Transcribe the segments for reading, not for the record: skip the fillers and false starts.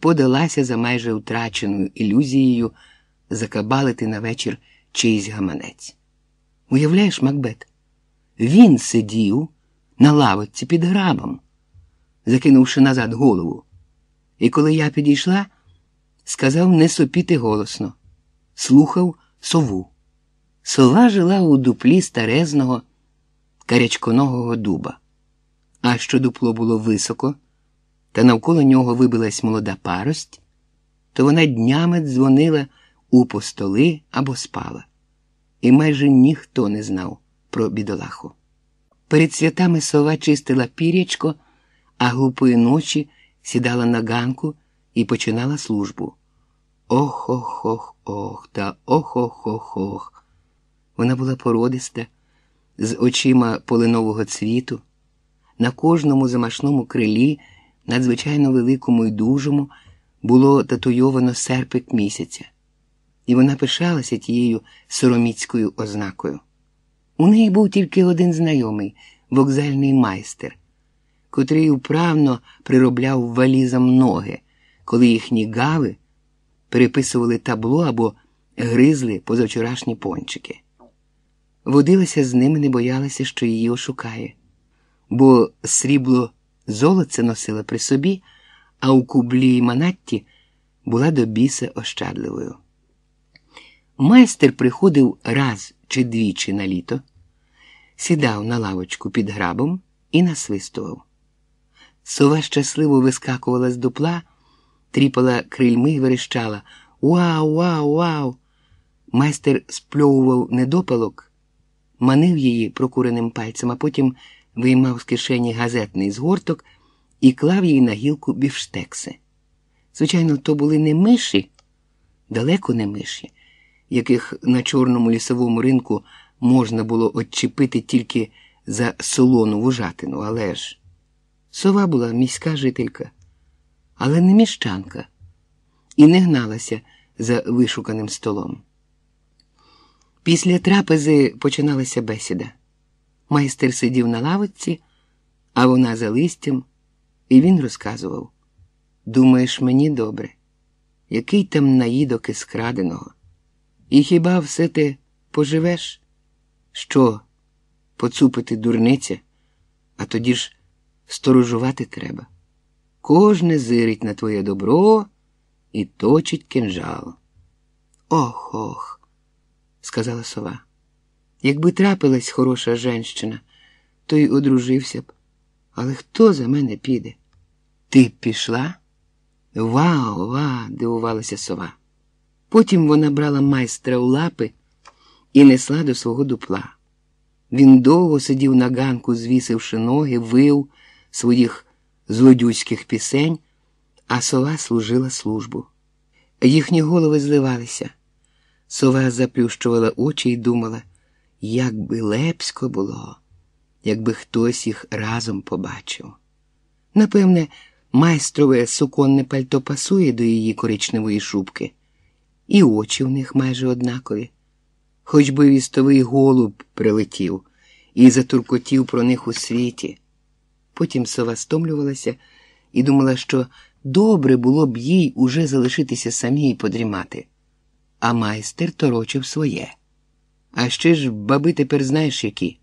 подалася за майже втраченою ілюзією закабалити на вечір чийсь гаманець. Уявляєш, Макбет, він сидів на лавочці під грабом, закинувши назад голову. І коли я підійшла, сказав не сопіти голосно. Слухав сову. Сова жила у дуплі старезного карячконогого дуба. А що дупло було високо, та навколо нього вибилась молода парость, то вона днями дзвонила у постоли або спала. І майже ніхто не знав про бідолаху. Перед святами сова чистила пірячко, а глупої ночі сідала на ганку і починала службу. Ох-ох-ох-ох, та ох-ох-ох-ох. Вона була породиста, з очима полинового цвіту. На кожному замашному крилі, надзвичайно великому й дужому, було татуйовано серпик місяця. І вона пишалася тією сороміцькою ознакою. У неї був тільки один знайомий – вокзальний майстер, котрий вправно приробляв валізам ноги, коли їхні гави переписували табло або гризли позавчорашні пончики. Водилася з ними, не боялася, що її ошукає, бо срібло золоце носила при собі, а у кублі й манатті була до біса ощадливою. Майстер приходив раз чи двічі на літо, сідав на лавочку під грабом і насвистував. Сова щасливо вискакувала з дупла, тріпала крильми й верещала «Вау, вау, вау!». Майстер спльовував недопалок, манив її прокуреним пальцем, а потім виймав з кишені газетний згорток і клав їй на гілку бівштекси. Звичайно, то були не миші, далеко не миші, яких на чорному лісовому ринку можна було отчепити тільки за солону вужатину, але ж сова була міська жителька, але не міщанка, і не гналася за вишуканим столом. Після трапези починалася бесіда. Майстер сидів на лавочці, а вона за листям, і він розказував: «Думаєш, мені добре? Який там наїдок із краденого? І хіба все ти поживеш? Що, поцупити дурниця, а тоді ж сторожувати треба. Кожне зирить на твоє добро і точить кинжал». «Ох-ох», – сказала сова, – «якби трапилась хороша женщина, то й одружився б. Але хто за мене піде?» «Ти б пішла?» «Ва-ва», – дивувалася сова. Потім вона брала майстра у лапи і несла до свого дупла. Він довго сидів на ганку, звісивши ноги, вив своїх злодюських пісень, а сова служила службу. Їхні голови зливалися. Сова заплющувала очі і думала, як би лепсько було, якби хтось їх разом побачив. Напевне, майстрове суконне пальто пасує до її коричневої шубки, і очі в них майже однакові. Хоч би вістовий голуб прилетів і затуркотів про них у світі. Потім сова стомлювалася і думала, що добре було б їй уже залишитися самій і подрімати. А майстер торочив своє. А ще ж баби тепер знаєш які?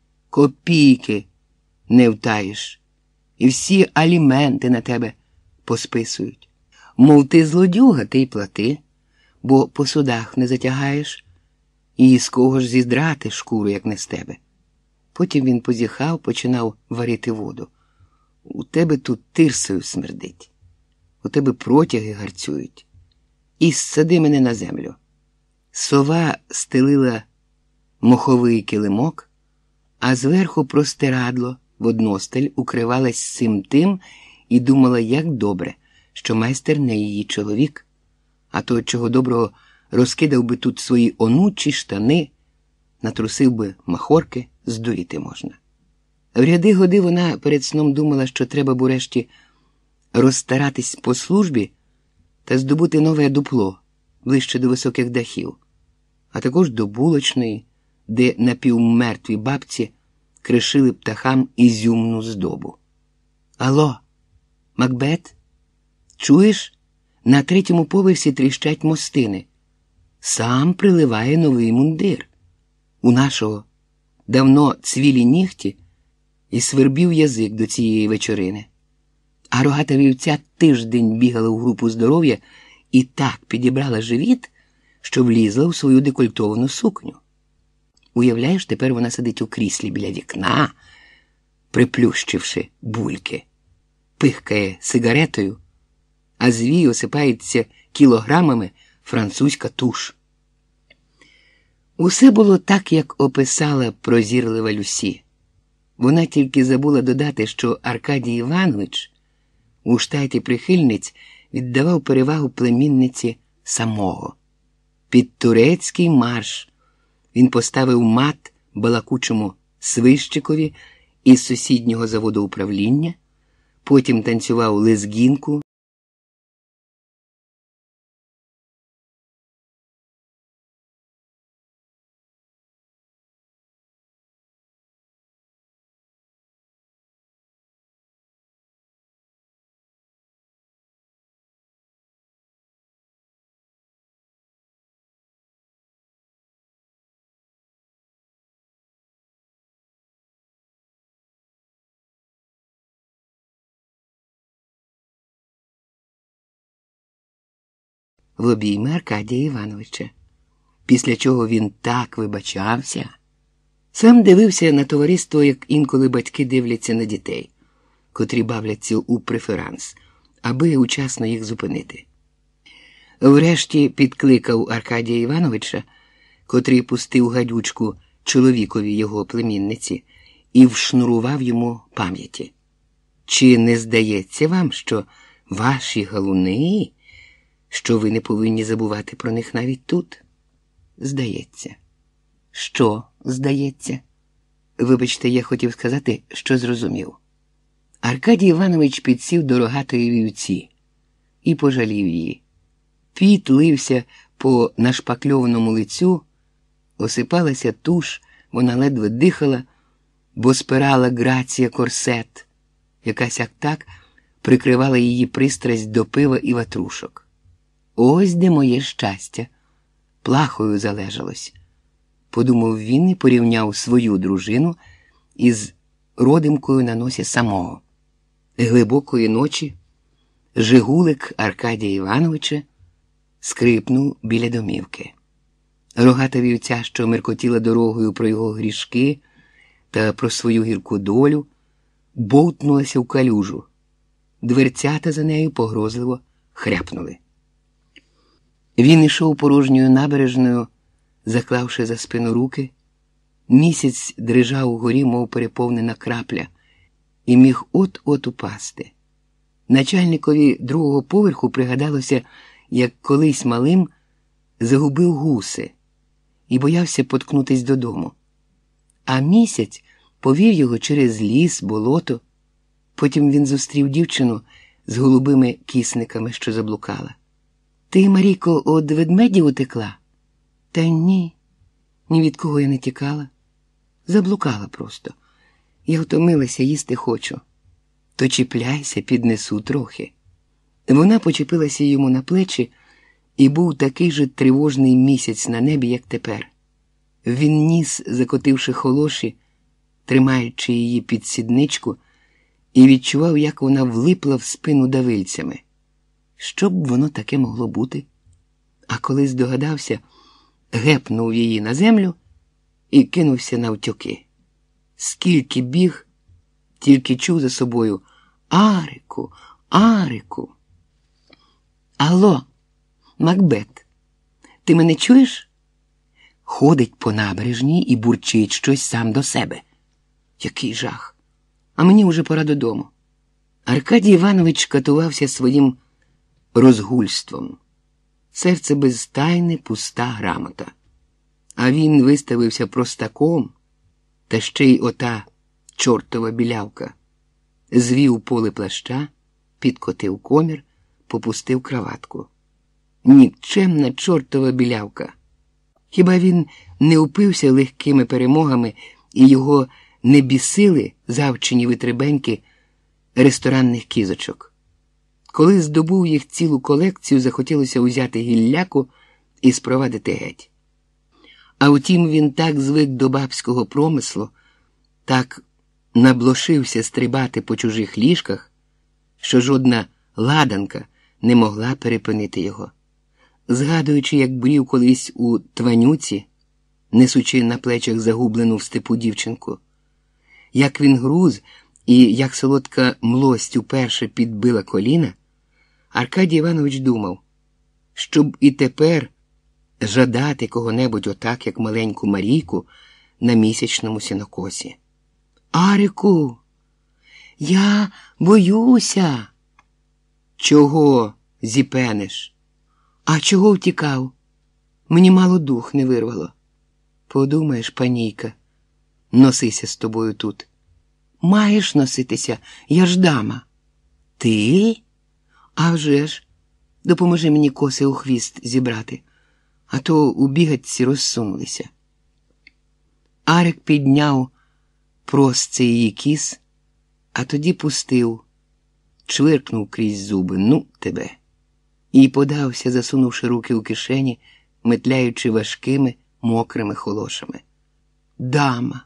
Копійки не втаєш. І всі аліменти на тебе посписують. Мов ти злодюга, ти й плати, бо по судах не затягаєш, і з кого ж зіздрати шкуру, як не з тебе. Потім він позіхав, починав варити воду. У тебе тут тирсою смердить, у тебе протяги гарцюють. І ссади мене на землю. Сова стелила моховий килимок, а зверху простирадло в одностель укривалась цим тим і думала, як добре, що майстер не її чоловік, а то, чого доброго, розкидав би тут свої онучі штани, натрусив би махорки, здуріти можна. В ряди годи вона перед сном думала, що треба б урешті розстаратись по службі та здобути нове дупло, ближче до високих дахів, а також до булочної, де напівмертві бабці кришили птахам ізюмну здобу. «Алло, Макбет, чуєш?» На 3-му поверсі тріщать мостини. Сам приливає новий мундир. У нашого давно цвілі нігті і свербів язик до цієї вечорини. А рогата вівця тиждень бігала в групу здоров'я і так підібрала живіт, що влізла у свою декольтовану сукню. Уявляєш, тепер вона сидить у кріслі біля вікна, приплющивши бульки, пихкає сигаретою, а звій осипається кілограмами французька туш. Усе було так, як описала прозірлива Люсі. Вона тільки забула додати, що Аркадій Іванович у штаті прихильниць віддавав перевагу племінниці самого. Під турецький марш він поставив мат балакучому свищикові із сусіднього заводу управління, потім танцював лезгінку, в обійми Аркадія Івановича, після чого він так вибачався. Сам дивився на товариство, як інколи батьки дивляться на дітей, котрі бавляться у преферанс, аби учасно їх зупинити. Врешті підкликав Аркадія Івановича, котрий пустив гадючку чоловікові його племінниці, і вшнурував йому пам'яті. Чи не здається вам, що ваші галуни, що ви не повинні забувати про них навіть тут? Здається. Що здається? Вибачте, я хотів сказати, що зрозумів. Аркадій Іванович підсів до рогатої вівці і пожалів її. Піт лився по нашпакльованому лицю, осипалася туш, вона ледве дихала, бо спирала грація корсет, якась так прикривала її пристрасть до пива і ватрушок. Ось де моє щастя, плахою залежалось, подумав він і порівняв свою дружину із родимкою на носі самого. Глибокої ночі жигулик Аркадія Івановича скрипнув біля домівки. Рогата вівця, що меркотіла дорогою про його грішки та про свою гірку долю, бовтнулася в калюжу. Дверцята за нею погрозливо хряпнули. Він ішов порожньою набережною, заклавши за спину руки. Місяць дрижав угорі, мов переповнена крапля, і міг от-от упасти. Начальникові 2-го поверху пригадалося, як колись малим загубив гуси і боявся поткнутись додому. А місяць повів його через ліс, болото. Потім він зустрів дівчину з голубими кісниками, що заблукала. «Ти, Марійко, од ведмедів утекла?» «Та ні, ні від кого я не тікала. Заблукала просто. Я втомилася, їсти хочу. То чіпляйся, піднесу трохи». Вона почепилася йому на плечі, і був такий же тривожний місяць на небі, як тепер. Він ніс, закотивши холоші, тримаючи її під сідничку, і відчував, як вона влипла в спину давильцями. Що б воно таке могло бути? А коли здогадався, гепнув її на землю і кинувся навтьоки. Скільки біг, тільки чув за собою: «Арику, Арику!» «Алло, Макбет, ти мене чуєш?» Ходить по набережній і бурчить щось сам до себе. Який жах! А мені уже пора додому. Аркадій Іванович катувався своїм розгульством. Серце без тайни, пуста грамота. А він виставився простаком, та ще й ота чортова білявка. Звів поле плаща, підкотив комір, попустив краватку. Нікчемна чортова білявка. Хіба він не упився легкими перемогами і його не бісили завчені витребеньки ресторанних кізочок? Коли здобув їх цілу колекцію, захотілося узяти гілляку і спровадити геть. А втім, він так звик до бабського промислу, так наблошився стрибати по чужих ліжках, що жодна ладанка не могла перепинити його. Згадуючи, як брів колись у Тванюці, несучи на плечах загублену в степу дівчинку, як він груз і як солодка млость уперше підбила коліна, Аркадій Іванович думав, щоб і тепер жадати кого-небудь отак, як маленьку Марійку на місячному сінокосі. «Арику, я боюся!» «Чого зіпениш?» «А чого втікав? Мені мало дух не вирвало». «Подумаєш, панійка, носися з тобою тут». «Маєш носитися, я ж дама». «Ти? А вже ж, допоможи мені коси у хвіст зібрати, а то у бігатці розсунулися». Арик підняв простце її кіс, а тоді пустив, чвиркнув крізь зуби «ну тебе» і подався, засунувши руки у кишені, метляючи важкими, мокрими холошами. «Дама!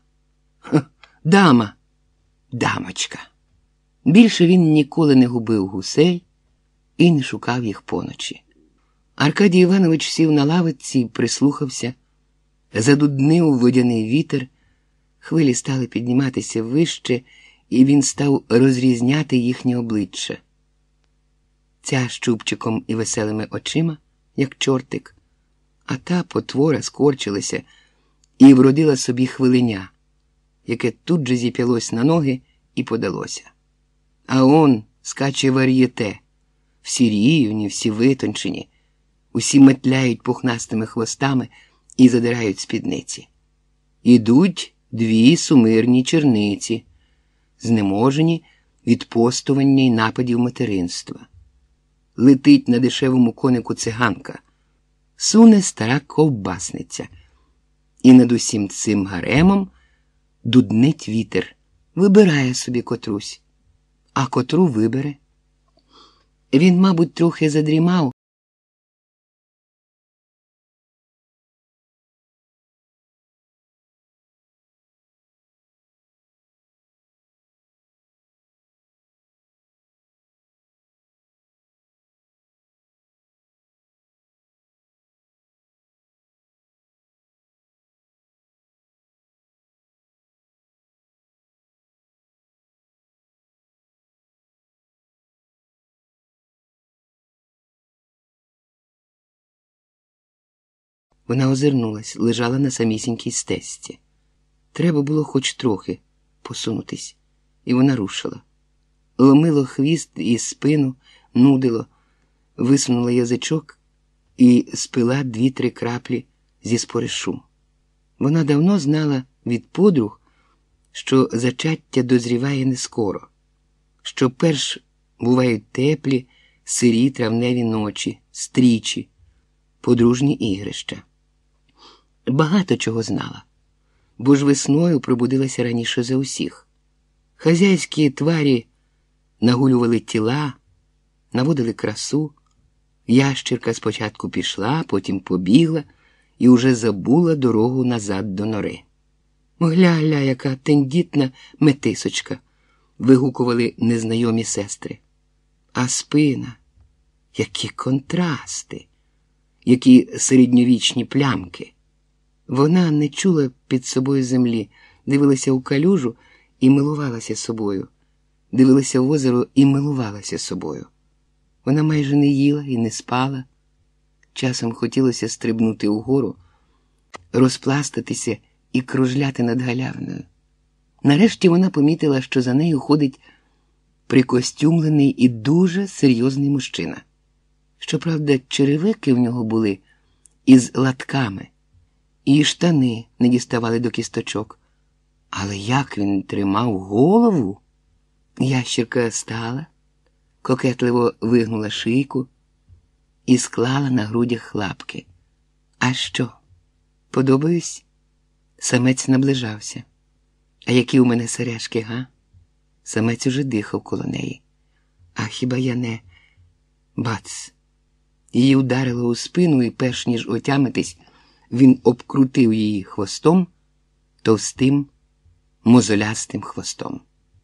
Дама! Дамочка!» Більше він ніколи не губив гусей і не шукав їх поночі. Аркадій Іванович сів на лавиці і прислухався, задуднив водяний вітер, хвилі стали підніматися вище, і він став розрізняти їхні обличчя. Ця з чубчиком і веселими очима, як чортик, а та потвора скорчилася і вродила собі хвиленя, яке тут же зіп'ялось на ноги і подалося. А он скаче вар'єте, всі рівні, всі витончені, усі метляють пухнастими хвостами і задирають спідниці. Ідуть дві сумирні черниці, знеможені від постування й нападів материнства. Летить на дешевому конику циганка, суне стара ковбасниця, і над усім цим гаремом дуднить вітер, вибирає собі котрусь, а котру вибере. Він, мабуть, трохи задрімав, Вона озирнулась, лежала на самісінькій стежці. Треба було хоч трохи посунутись, і вона рушила. Ломило хвіст і спину, нудило, висунула язичок і спила 2-3 краплі зі споришу. Вона давно знала від подруг, що зачаття дозріває не скоро, що перш бувають теплі, сирі травневі ночі, стрічі, подружні ігрища. Багато чого знала, бо ж весною пробудилася раніше за усіх. Хазяйські тварі нагулювали тіла, наводили красу. Ящірка спочатку пішла, потім побігла і уже забула дорогу назад до нори. «Гля-гля, яка тендітна метисочка!» – вигукували незнайомі сестри. А спина, які контрасти, які середньовічні плямки. Вона не чула під собою землі, дивилася у калюжу і милувалася собою, дивилася в озеро і милувалася собою. Вона майже не їла і не спала. Часом хотілося стрибнути угору, розпластатися і кружляти над галявиною. Нарешті вона помітила, що за нею ходить прикостюмлений і дуже серйозний мужчина. Щоправда, черевики в нього були із латками, і штани не діставали до кісточок. Але як він тримав голову? Ящірка стала, кокетливо вигнула шийку і склала на грудях лапки. А що? Подобаюсь? Самець наближався. А які у мене сережки, га? Самець уже дихав коло неї. А хіба я не Бац! Її ударило у спину, і перш ніж отямитись, він обкрутив її хвостом, товстим, мозолястим хвостом.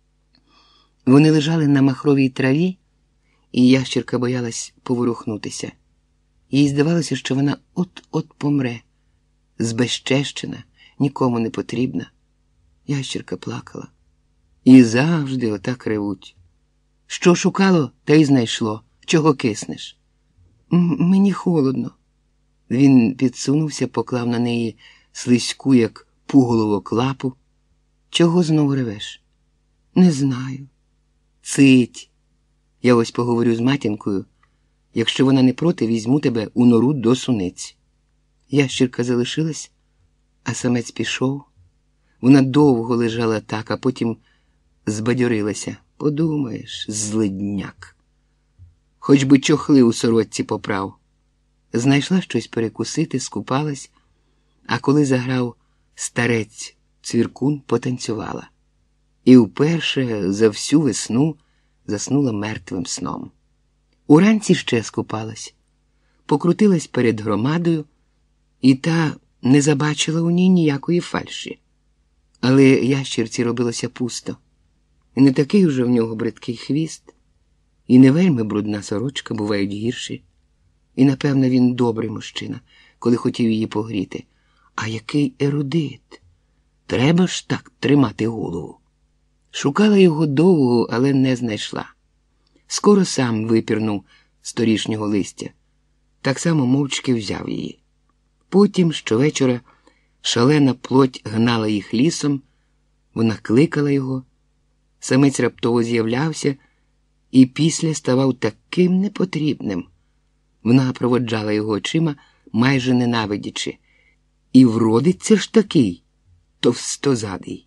Вони лежали на махровій траві, і ящірка боялась поворухнутися. Їй здавалося, що вона от-от помре, збезчещена, нікому не потрібна. Ящірка плакала. І завжди отак ревуть. Що шукало, те й знайшло. Чого киснеш? Мені холодно. Він підсунувся, поклав на неї слизьку, як пуголовок, лапу. Чого знову ревеш? Не знаю. Цить. Я ось поговорю з матінкою. Якщо вона не проти, візьму тебе у нору до суниць. Ящірка залишилась, а самець пішов. Вона довго лежала так, а потім збадьорилася. Подумаєш, злидняк. Хоч би чохли у сорочці поправ. Знайшла щось перекусити, скупалась, а коли заграв старець цвіркун, потанцювала. І вперше за всю весну заснула мертвим сном. Уранці ще скупалась, покрутилась перед громадою, і та не забачила у ній ніякої фальші. Але ящірці робилося пусто. І не такий уже в нього бридкий хвіст, і не вельми брудна сорочка, бувають гірші. І, напевно, він добрий мужчина, коли хотів її погріти. А який ерудит! Треба ж так тримати голову. Шукала його довго, але не знайшла. Скоро сам випірнув з торішнього листя. Так само мовчки взяв її. Потім, щовечора, шалена плоть гнала їх лісом, вона кликала його, самець раптово з'являвся і після ставав таким непотрібним. Вона проводжала його очима, майже ненавидячи. І вродиться ж такий товстозадий.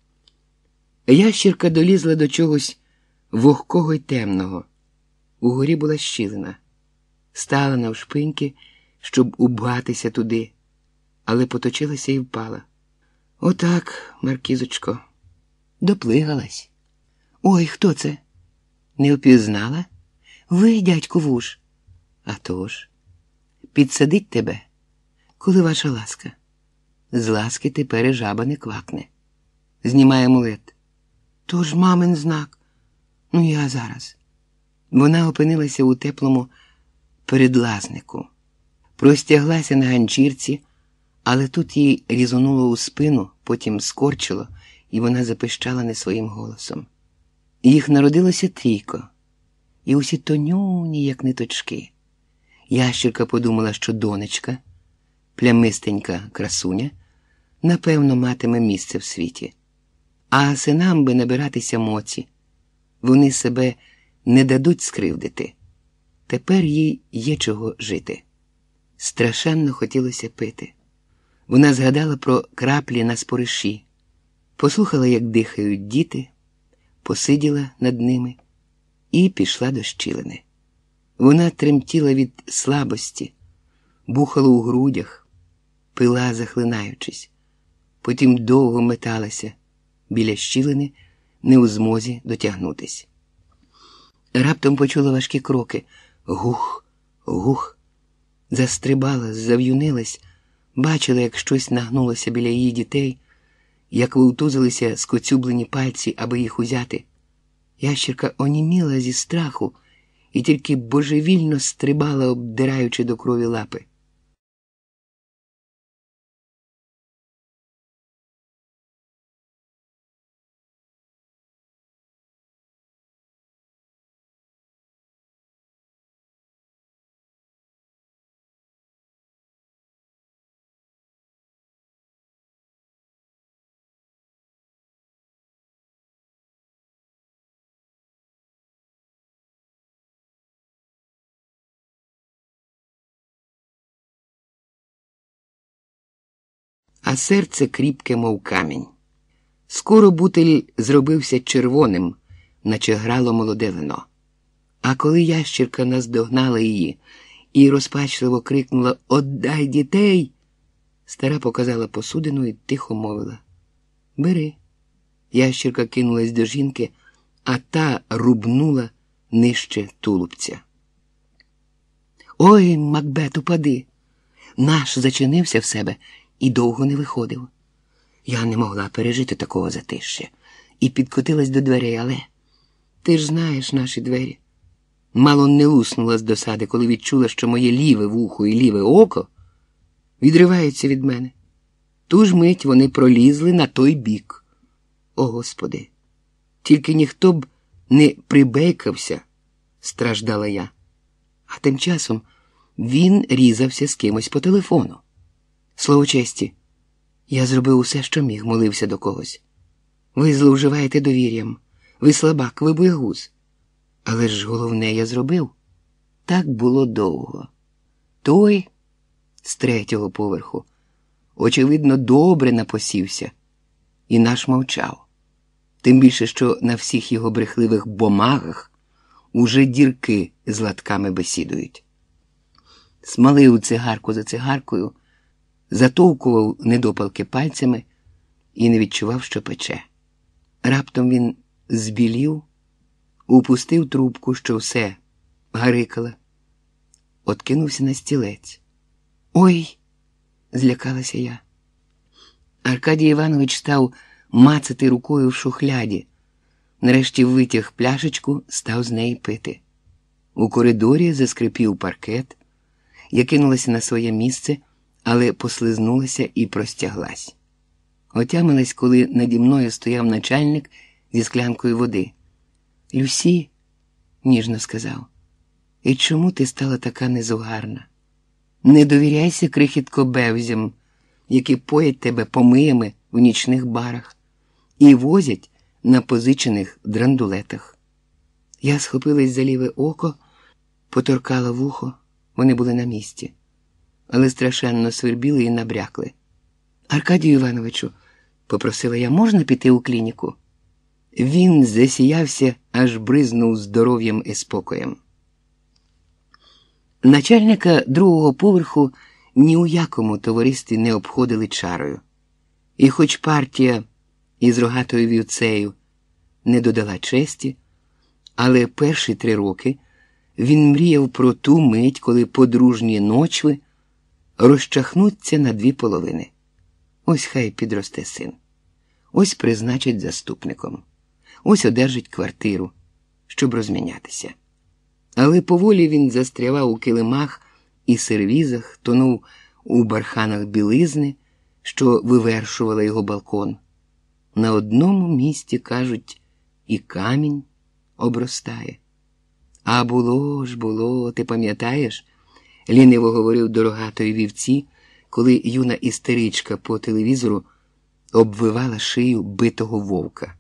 Ящірка долізла до чогось вогкого й темного. Угорі була щілина. Стала навшпиньки, щоб убгатися туди, але поточилася і впала. Отак, Маркізочко, доплигалась. Ой, хто це? Не впізнала? Ви, дядьку Вуж. А тож, підсадить тебе, коли ваша ласка. З ласки тепер і жаба не квакне. Знімає амулет. Тож мамин знак. Ну, я зараз. Вона опинилася у теплому передлазнику. Простяглася на ганчірці, але тут їй різонуло у спину, потім скорчило, і вона запищала не своїм голосом. Їх народилося трійко, і усі тонюні, як ниточки. Ящірка подумала, що донечка, плямистенька красуня, напевно, матиме місце в світі. А синам би набиратися моці. Вони себе не дадуть скривдити. Тепер їй є чого жити. Страшенно хотілося пити. Вона згадала про краплі на спориші, послухала, як дихають діти, посиділа над ними і пішла до щілини. Вона тремтіла від слабості, бухала у грудях, пила, захлинаючись, потім довго металася біля щілини, не у змозі дотягнутись. Раптом почула важкі кроки. Гух, гух. Застрибала, зав'юнилась, бачила, як щось нагнулося біля її дітей, як вовтузилися скоцюблені пальці, аби їх узяти. Ящірка оніміла зі страху і тільки божевільно стрибала, обдираючи до крові лапи. А серце кріпке, мов камінь. Скоро бутиль зробився червоним, наче грало молоде вино. А коли ящірка наздогнала її і розпачливо крикнула «Отдай дітей!», стара показала посудину і тихо мовила «Бери». Ящірка кинулась до жінки, а та рубнула нижче тулубця. Ой, Макбет, упади. Наш зачинився в себе і довго не виходив. Я не могла пережити такого затища і підкотилась до дверей, але ти ж знаєш наші двері. Мало не луснула з досади, коли відчула, що моє ліве вухо і ліве око відриваються від мене. Ту ж мить вони пролізли на той бік. О, Господи! Тільки ніхто б не прибейкався, страждала я. А тим часом він різався з кимось по телефону. Слово честі, я зробив усе, що міг, молився до когось. Ви зловживаєте довір'ям, ви слабак, ви боягуз. Але ж головне я зробив. Так було довго. Той з 3-го поверху, очевидно, добре напосівся, і наш мовчав. Тим більше, що на всіх його брехливих бумагах уже дірки з латками бесідують. Смалив цигарку за цигаркою, затовкував недопалки пальцями і не відчував, що пече. Раптом він збілів, упустив трубку, що все гарикала, откинувся на стілець. «Ой!» – злякалася я. Аркадій Іванович став мацати рукою в шухляді. Нарешті витяг пляшечку, став з неї пити. У коридорі заскрипів паркет. Я кинулася на своє місце, але послизнулася і простяглась. Отямилась, коли наді мною стояв начальник зі склянкою води. «Люсі», – ніжно сказав, – «і чому ти стала така незугарна? Не довіряйся крихіткобевзям, які поять тебе помиями в нічних барах і возять на позичених драндулетах». Я схопилась за ліве око, поторкала вухо, вони були на місці, але страшенно свербіли і набрякли. «Аркадію Івановичу», – попросила я, – «можна піти у клініку?» Він засіявся, аж бризнув здоров'ям і спокоєм. Начальника 2-го поверху ні у якому товаристві не обходили чарою. І хоч партія із рогатою вівцею не додала честі, але перші 3 роки він мріяв про ту мить, коли подружні ночви розчахнуться на 2 половини. Ось хай підросте син, ось призначить заступником, ось одержить квартиру, щоб розмінятися. Але поволі він застрявав у килимах і сервізах, тонув у барханах білизни, що вивершувала його балкон. На одному місці, кажуть, і камінь обростає. «А було ж, було, ти пам'ятаєш?» – ліниво говорив до рогатої вівці, коли юна істеричка по телевізору обвивала шию битого вовка.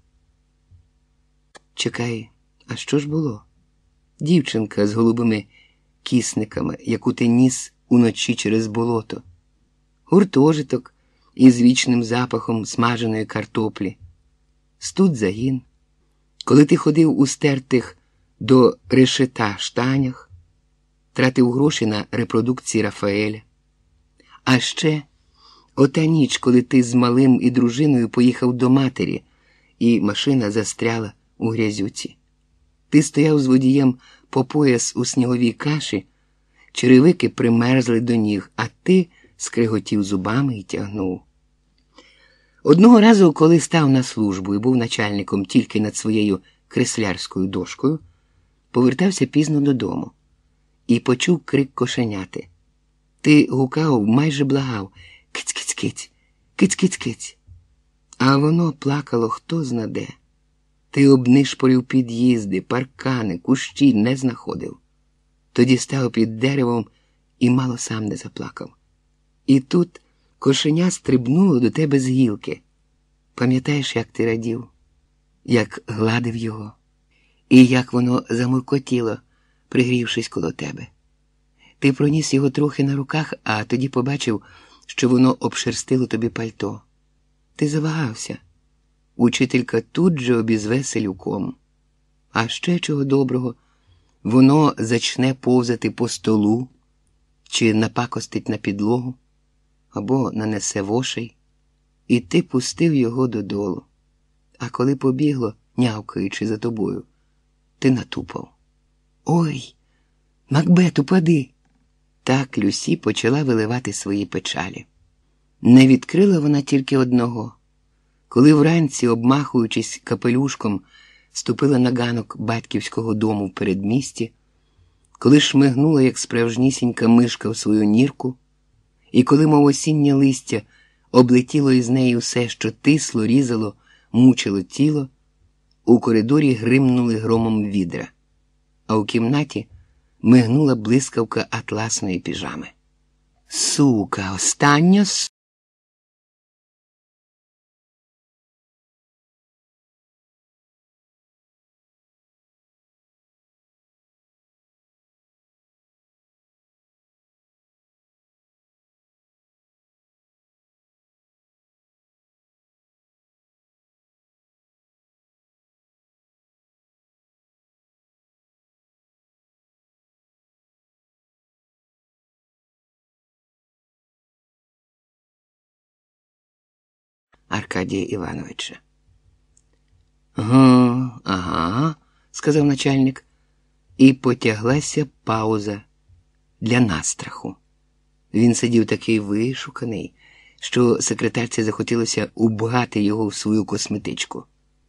Чекай, а що ж було? Дівчинка з голубими кісниками, яку ти ніс уночі через болото. Гуртожиток із вічним запахом смаженої картоплі. Студзагін. Коли ти ходив у стертих до решета штанях, тратив гроші на репродукції Рафаеля. А ще ота ніч, коли ти з малим і дружиною поїхав до матері, і машина застряла у грязюці. Ти стояв з водієм по пояс у сніговій каші, черевики примерзли до ніг, а ти скриготів зубами і тягнув. Одного разу, коли став на службу і був начальником тільки над своєю креслярською дошкою, повертався пізно додому і почув крик кошеняти. Ти гукав, майже благав: «Киць-киць-киць, киць-киць-киць». А воно плакало хто-зна-де. Ти обнишпорив під'їзди, паркани, кущі, не знаходив. Тоді став під деревом і мало сам не заплакав. І тут кошеня стрибнуло до тебе з гілки. Пам'ятаєш, як ти радів, як гладив його, і як воно замуркотіло, пригрівшись коло тебе. Ти проніс його трохи на руках, а тоді побачив, що воно обшерстило тобі пальто. Ти завагався. Учителька тут же обізве селюком. А ще чого доброго, воно зачне повзати по столу, чи напакостить на підлогу, або нанесе вошей, і ти пустив його додолу. А коли побігло, нявкаючи за тобою, ти натупав. «Ой, Макбет, упади!» так Люсі почала виливати свої печалі. Не відкрила вона тільки одного. Коли вранці, обмахуючись капелюшком, ступила на ганок батьківського дому в передмісті, коли шмигнула, як справжнісінька мишка в свою нірку, і коли, мов осіннє листя, облетіло із неї все, що тисло, різало, мучило тіло, у коридорі гримнули громом відра, а у кімнаті мигнула блискавка атласної піжами. Сука, остання сука! Аркадія Івановича. Ага, сказав начальник, і потяглася пауза для настраху. Він сидів такий вишуканий, що секретарці захотілося убгати його в свою косметичку.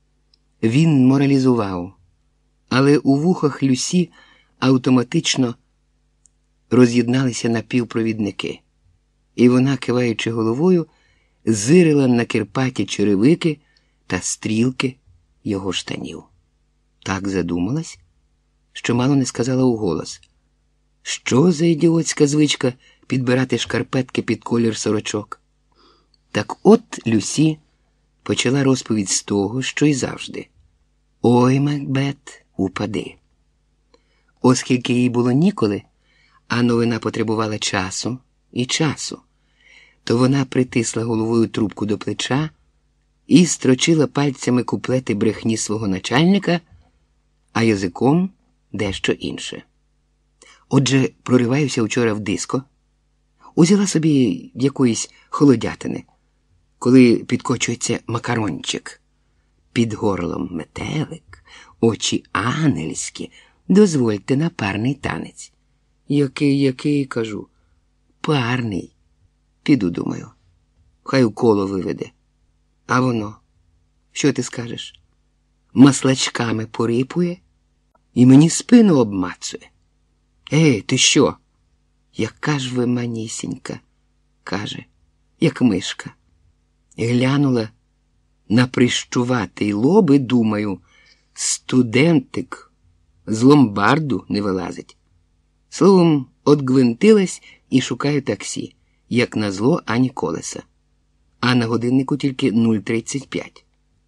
Він моралізував, але у вухах Люсі автоматично роз'єдналися напівпровідники, і вона, киваючи головою, зирила на кирпаті черевики та стрілки його штанів. Так задумалась, що мало не сказала уголос. Що за ідіотська звичка підбирати шкарпетки під колір сорочок? Так от Люсі почала розповідь з того, що й завжди. Ой, Макбет, упади. Оскільки їй було ніколи, а новина потребувала часу і часу, то вона притисла головою трубку до плеча і строчила пальцями куплети брехні свого начальника, а язиком дещо інше. Отже, прориваюся вчора в диско, узяла собі якоїсь холодятини, коли підкочується макарончик, під горлом метелик, очі ангельські, дозвольте на парний танець. Який, кажу, парний. Піду, думаю, хай у коло виведе. А воно, що ти скажеш? Маслачками порипує і мені спину обмацує. Ей, ти що? Яка ж ви манісінька, каже, як мишка. Глянула на прищуватий лоб і думаю, студентик з ломбарду не вилазить. Словом, отгвинтилась і шукаю таксі. Як назло, ані колеса. А на годиннику тільки 0:35.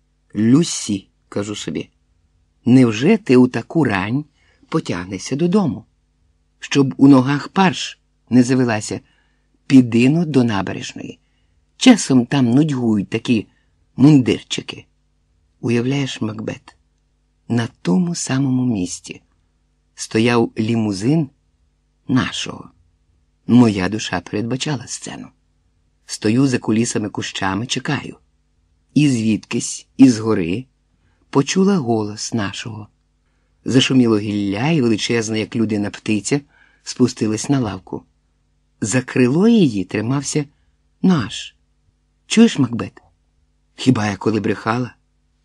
Люсі, кажу собі, невже ти у таку рань потягнешся додому? Щоб у ногах парш не завелася, піди-но до набережної. Часом там нудьгують такі мундирчики. Уявляєш, Макбет, на тому самому місці стояв лімузин нашого. Моя душа передбачала сцену. Стою за кулісами кущами, чекаю. І звідкись, із гори, почула голос нашого. Зашуміло гілля, і величезна, як людина птиця, спустилась на лавку. За крило її тримався наш. Чуєш, Макбет? Хіба я коли брехала?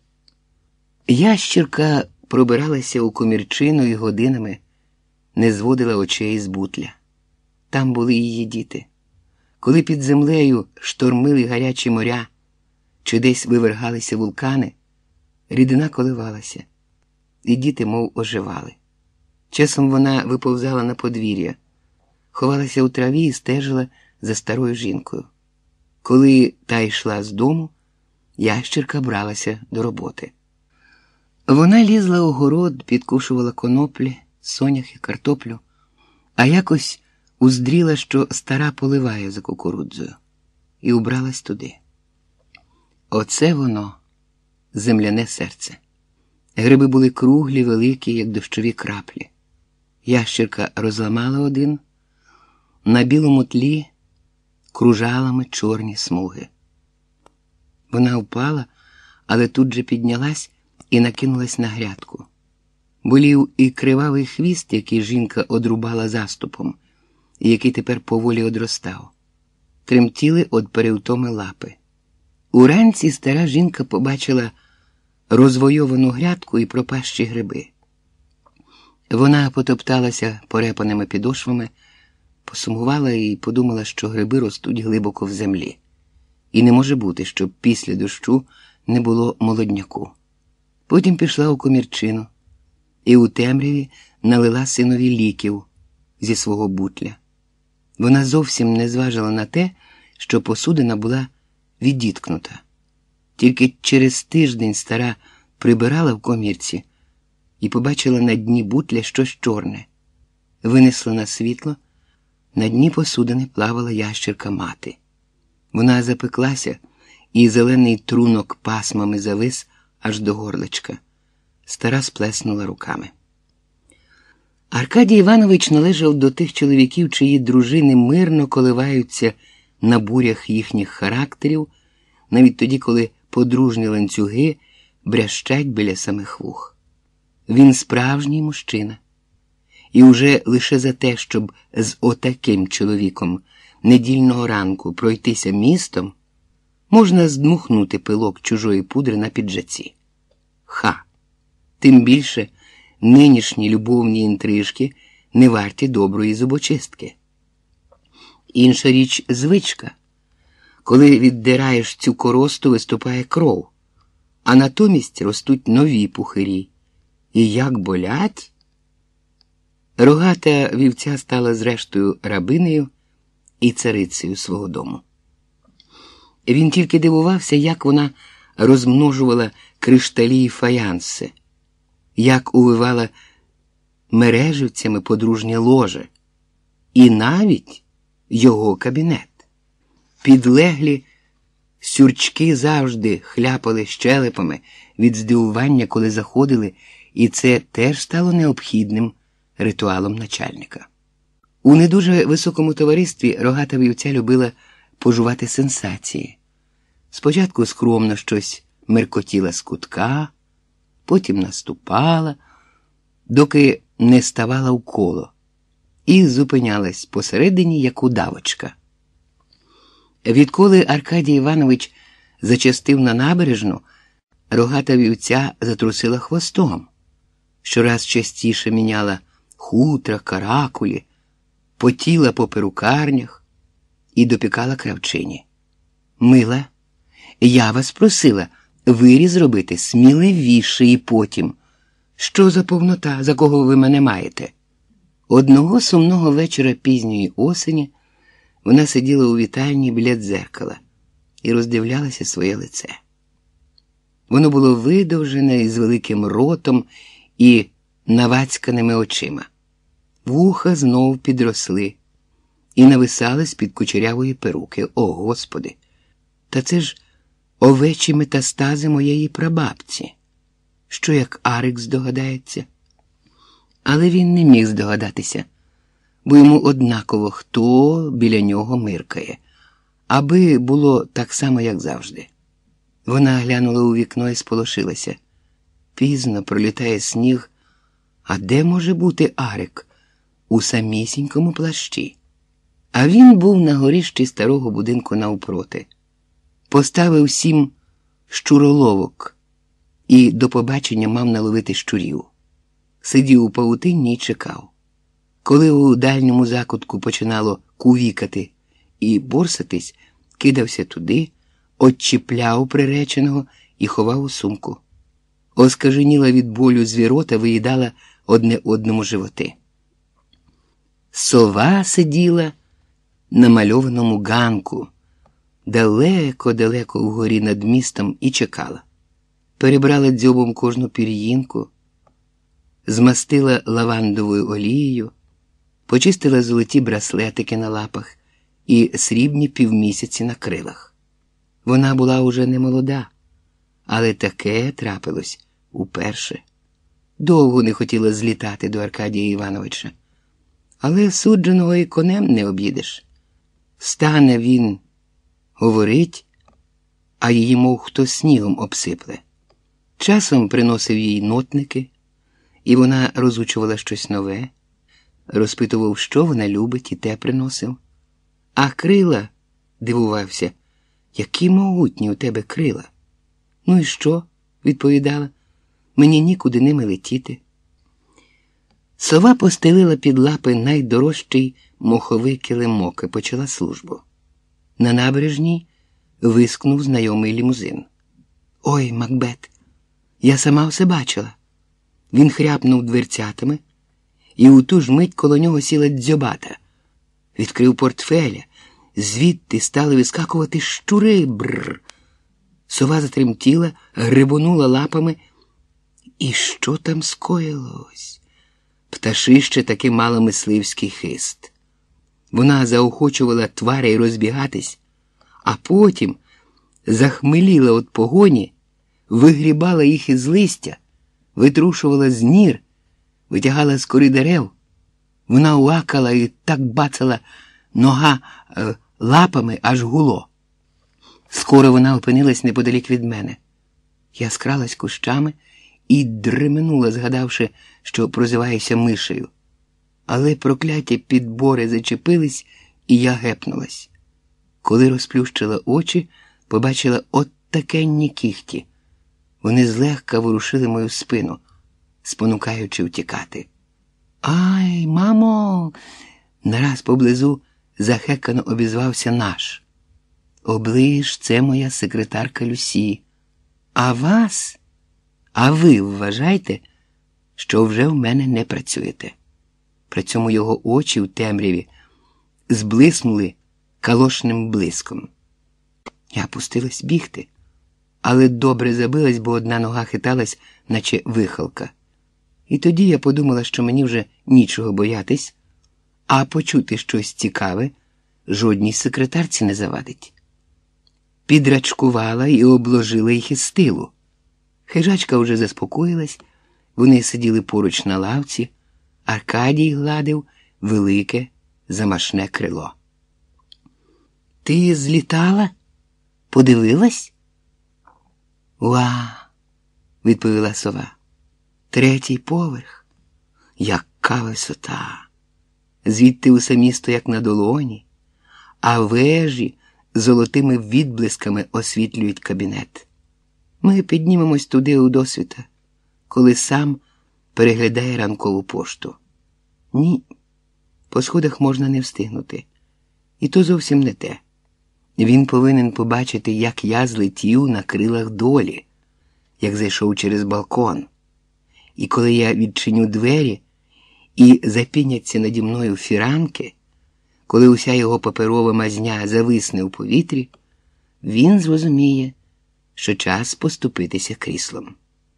Ящірка пробиралася у комірчину і годинами не зводила очей з бутля. Там були її діти. Коли під землею штормили гарячі моря, чи десь вивергалися вулкани, рідина коливалася, і діти мов оживали. Часом вона виповзала на подвір'я, ховалася у траві і стежила за старою жінкою. Коли та йшла з дому, ящірка бралася до роботи. Вона лізла у город, підкушувала коноплі, соняхи, картоплю, а якось уздріла, що стара поливає за кукурудзою, і убралась туди. Оце воно, земляне серце. Гриби були круглі, великі, як дощові краплі. Ящірка розламала один, на білому тлі кружалами чорні смуги. Вона впала, але тут же піднялась і накинулась на грядку. Болів і кривавий хвіст, який жінка одрубала заступом, який тепер поволі одростав. Тремтіли од перевтоми лапи. Уранці стара жінка побачила розвойовану грядку і пропащі гриби. Вона потопталася порепаними підошвами, посумувала і подумала, що гриби ростуть глибоко в землі. І не може бути, щоб після дощу не було молодняку. Потім пішла у комірчину і у темряві налила синові ліків зі свого бутля. Вона зовсім не зважила на те, що посудина була відіткнута. Тільки через тиждень стара прибирала в комірці і побачила на дні бутля щось чорне. Винесла на світло, на дні посудини плавала ящерка-мати. Вона запеклася, і зелений трунок пасмами завис аж до горличка. Стара сплеснула руками. Аркадій Іванович належав до тих чоловіків, чиї дружини мирно коливаються на бурях їхніх характерів, навіть тоді, коли подружні ланцюги брящать біля самих вух. Він справжній мужчина. І уже лише за те, щоб з отаким чоловіком недільного ранку пройтися містом, можна здмухнути пилок чужої пудри на піджаці. Ха! Тим більше нинішні любовні інтрижки не варті доброї зубочистки. Інша річ – звичка. Коли віддираєш цю коросту, виступає кров, а натомість ростуть нові пухирі. І як болять! Рогата вівця стала зрештою рабинею і царицею свого дому. Він тільки дивувався, як вона розмножувала кришталі й фаянси, як увивала мереживцями подружнє ложе, і навіть його кабінет. Підлеглі сюрчки завжди хляпали щелепами від здивування, коли заходили, і це теж стало необхідним ритуалом начальника. У не дуже високому товаристві рогата вівця любила пожувати сенсації. Спочатку скромно щось меркотіла з кутка, потім наступала, доки не ставала в коло, і зупинялась посередині, як удавочка. Відколи Аркадій Іванович зачастив на набережну, рогата вівця затрусила хвостом, щораз частіше міняла хутра, каракулі, потіла по перукарнях і допікала кравчині. «Мила, я вас просила виріз робити сміливіше і потім. Що за повнота, за кого ви мене маєте?» Одного сумного вечора пізньої осені вона сиділа у вітальні біля дзеркала і роздивлялася своє лице. Воно було видовжене із великим ротом і навацьканими очима. Вуха знов підросли і нависали з-під кучерявої перуки. О, Господи! Та це ж овечі метастази моєї прабабці. Що як Арик здогадається? Але він не міг здогадатися, бо йому однаково, хто біля нього миркає, аби було так само, як завжди. Вона глянула у вікно і сполошилася. Пізно пролітає сніг, а де може бути Арик? У самісінькому плащі. А він був на горіщі старого будинку навпроти. Поставив 7 щуроловок і до побачення мав наловити щурів. Сидів у павутинні і чекав. Коли у дальньому закутку починало кувікати і борсатись, кидався туди, отчіпляв приреченого і ховав у сумку. Оскаженіла від болю звірота виїдала одне одному животи. Сова сиділа на мальованому ганку, далеко-далеко вгорі над містом, і чекала. Перебрала дзьобом кожну пір'їнку, змастила лавандовою олією, почистила золоті браслетики на лапах і срібні півмісяці на крилах. Вона була уже не молода, але таке трапилось уперше. Довго не хотіла злітати до Аркадія Івановича, але судженого і конем не об'їдеш. Стане він, говорить, а її мов хто снігом обсипле. Часом приносив їй нотники, і вона розучувала щось нове. Розпитував, що вона любить, і те приносив. А крила, дивувався, які могутні у тебе крила. Ну і що? Відповідала, мені нікуди ними летіти. Сова постелила під лапи найдорожчий моховий килимок і почала службу. На набережній вискнув знайомий лімузин. Ой, Макбет, я сама все бачила. Він хряпнув дверцятами, і у ту ж мить коло нього сіла дзьобата. Відкрив портфеля, звідти стали вискакувати щури, бррр. Сова затремтіла, грибонула лапами. І що там скоїлось? Пташище таки мало мисливський хист. Вона заохочувала тварей розбігатись, а потім захмеліла від погоні, вигрібала їх із листя, витрушувала з нір, витягала з кори дерев. Вона уакала і так бацала нога лапами, аж гуло. Скоро вона опинилась неподалік від мене. Я скралась кущами і дременула, згадавши, що прозиваюся мишею. Але прокляті підбори зачепились, і я гепнулась. Коли розплющила очі, побачила от такенні кіхті. Вони злегка ворушили мою спину, спонукаючи втікати. «Ай, мамо!» Нараз поблизу захекано обізвався наш. «Оближ, це моя секретарка Люсі. А вас? А ви вважайте, що вже в мене не працюєте». При цьому його очі в темряві зблиснули калошним блиском. Я пустилась бігти, але добре забилась, бо одна нога хиталась, наче вихалка. І тоді я подумала, що мені вже нічого боятись, а почути щось цікаве жодній секретарці не завадить. Підрачкувала і обложила їх із тилу. Хижачка вже заспокоїлась, вони сиділи поруч на лавці, Аркадій гладив велике замашне крило. «Ти злітала? Подивилась?» «Уа!» – відповіла сова. «3-й поверх. Яка висота! Звідти усе місто як на долоні, а вежі золотими відблисками освітлюють кабінет. Ми піднімемось туди у досвіта, коли сам переглядає ранкову пошту. Ні, по сходах можна не встигнути. І то зовсім не те. Він повинен побачити, як я злетів на крилах долі, як зайшов через балкон. І коли я відчиню двері і запіняться наді мною фіранки, коли уся його паперова мазня зависне у повітрі, він зрозуміє, що час поступитися кріслом.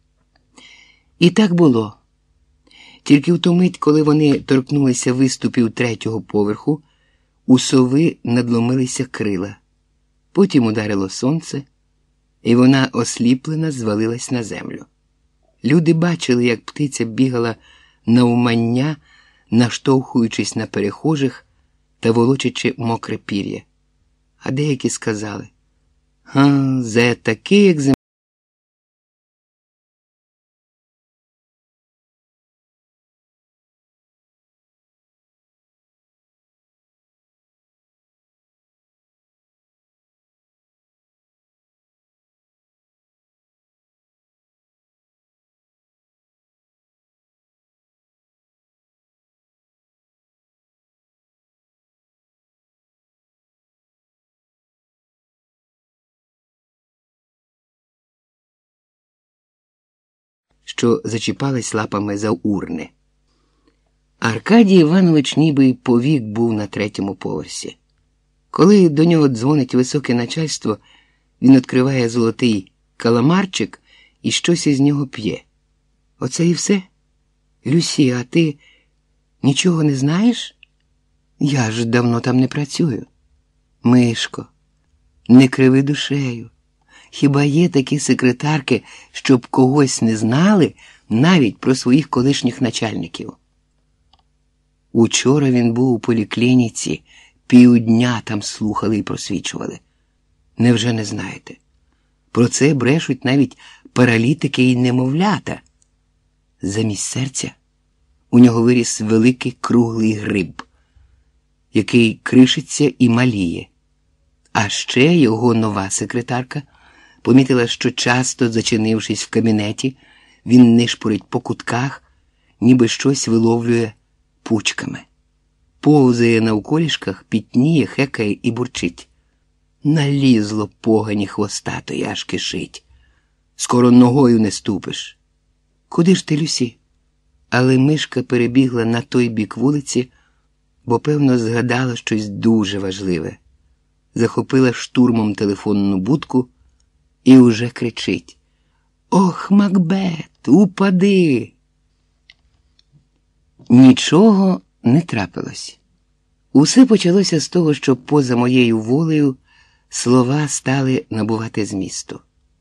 І так було. Тільки в ту мить, коли вони торкнулися виступів 3-го поверху, у сови надломилися крила. Потім ударило сонце, і вона, осліплена, звалилась на землю. Люди бачили, як птиця бігала навмання, наштовхуючись на перехожих та волочачи мокре пір'я. А деякі сказали: за такий екземпляр що зачіпались лапами за урни. Аркадій Іванович ніби й повік був на 3-му поверсі. Коли до нього дзвонить високе начальство, він відкриває золотий каламарчик і щось із нього п'є. Оце і все? Люсі, а ти нічого не знаєш? Я ж давно там не працюю. Мишко, не криви душею. Хіба є такі секретарки, щоб когось не знали навіть про своїх колишніх начальників? Учора він був у поліклініці, півдня там слухали і просвічували. Невже не знаєте? Про це брешуть навіть паралітики і немовлята. Замість серця у нього виріс великий круглий гриб, який кришиться і маліє. А ще його нова секретарка помітила, що часто, зачинившись в кабінеті, він нишпорить по кутках, ніби щось виловлює пучками. Повзає навколішках, пітніє, хекає і бурчить. Налізло погані хвостатої, аж кишить. Скоро ногою не ступиш. Куди ж ти, Люсі? Але мишка перебігла на той бік вулиці, бо, певно, згадала щось дуже важливе. Захопила штурмом телефонну будку і уже кричить: «Ох, Макбет, упади!» Нічого не трапилось. Усе почалося з того, що поза моєю волею слова стали набувати змісту.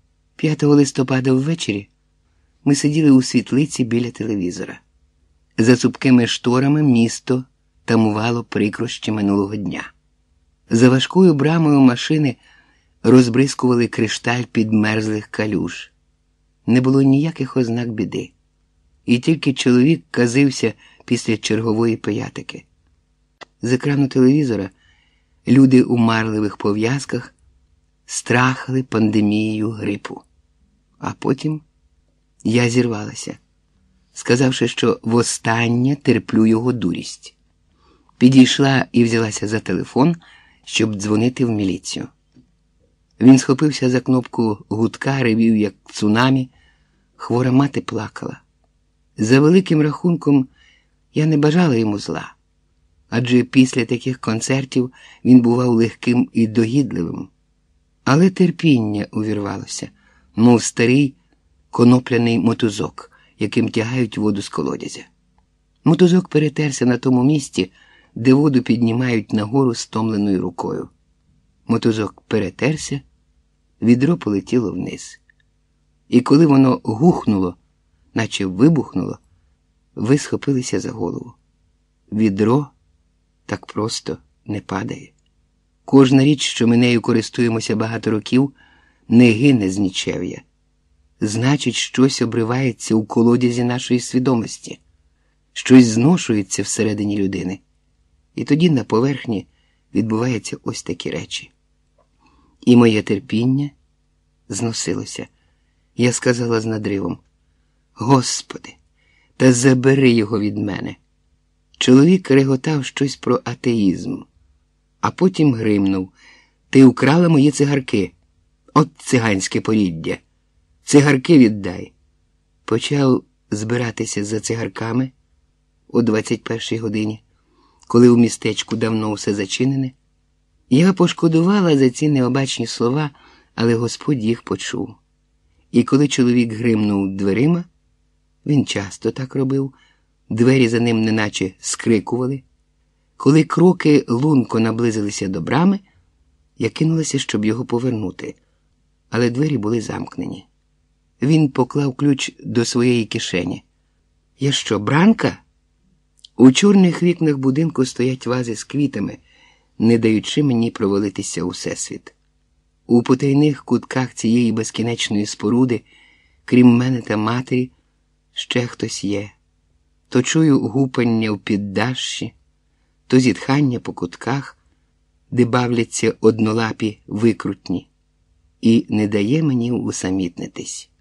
5 листопада ввечері ми сиділи у світлиці біля телевізора. За цупкими шторами місто тамувало прикрощі минулого дня. За важкою брамою машини розбризкували кришталь підмерзлих калюж. Не було ніяких ознак біди. І тільки чоловік казився після чергової пиятики. З екрану телевізора люди у марливих пов'язках страхали пандемією грипу. А потім я зірвалася, сказавши, що востаннє терплю його дурість. Підійшла і взялася за телефон, щоб дзвонити в міліцію. Він схопився за кнопку гудка, ревів, як цунамі. Хвора мати плакала. За великим рахунком, я не бажала йому зла, адже після таких концертів він бував легким і догідливим. Але терпіння увірвалося, мов старий конопляний мотузок, яким тягають воду з колодязя. Мотузок перетерся на тому місці, де воду піднімають нагору стомленою рукою. Мотузок перетерся, відро полетіло вниз. І коли воно гухнуло, наче вибухнуло, ви схопилися за голову. Відро так просто не падає. Кожна річ, що ми нею користуємося багато років, не гине з нічев'я. Значить, щось обривається у колодязі нашої свідомості, щось зношується всередині людини. І тоді на поверхні відбуваються ось такі речі. І моє терпіння зносилося. Я сказала з надривом: «Господи, та забери його від мене». Чоловік реготав щось про атеїзм, а потім гримнув: «Ти украла мої цигарки. От циганське поріддя. Цигарки віддай». Почав збиратися за цигарками о 21-й годині, коли у містечку давно все зачинене. Я пошкодувала за ці необачні слова, але Господь їх почув. І коли чоловік гримнув дверима, він часто так робив, двері за ним неначе скрикували. Коли кроки лунко наблизилися до брами, я кинулася, щоб його повернути, але двері були замкнені. Він поклав ключ до своєї кишені. «Я що, бранка?» У чорних вікнах будинку стоять вази з квітами, не даючи мені провалитися у всесвіт. У потайних кутках цієї безкінечної споруди, крім мене та матері, ще хтось є. То чую гупання в піддашші, то зітхання по кутках, де бавляться однолапі викрутні, і не дає мені усамітнитись.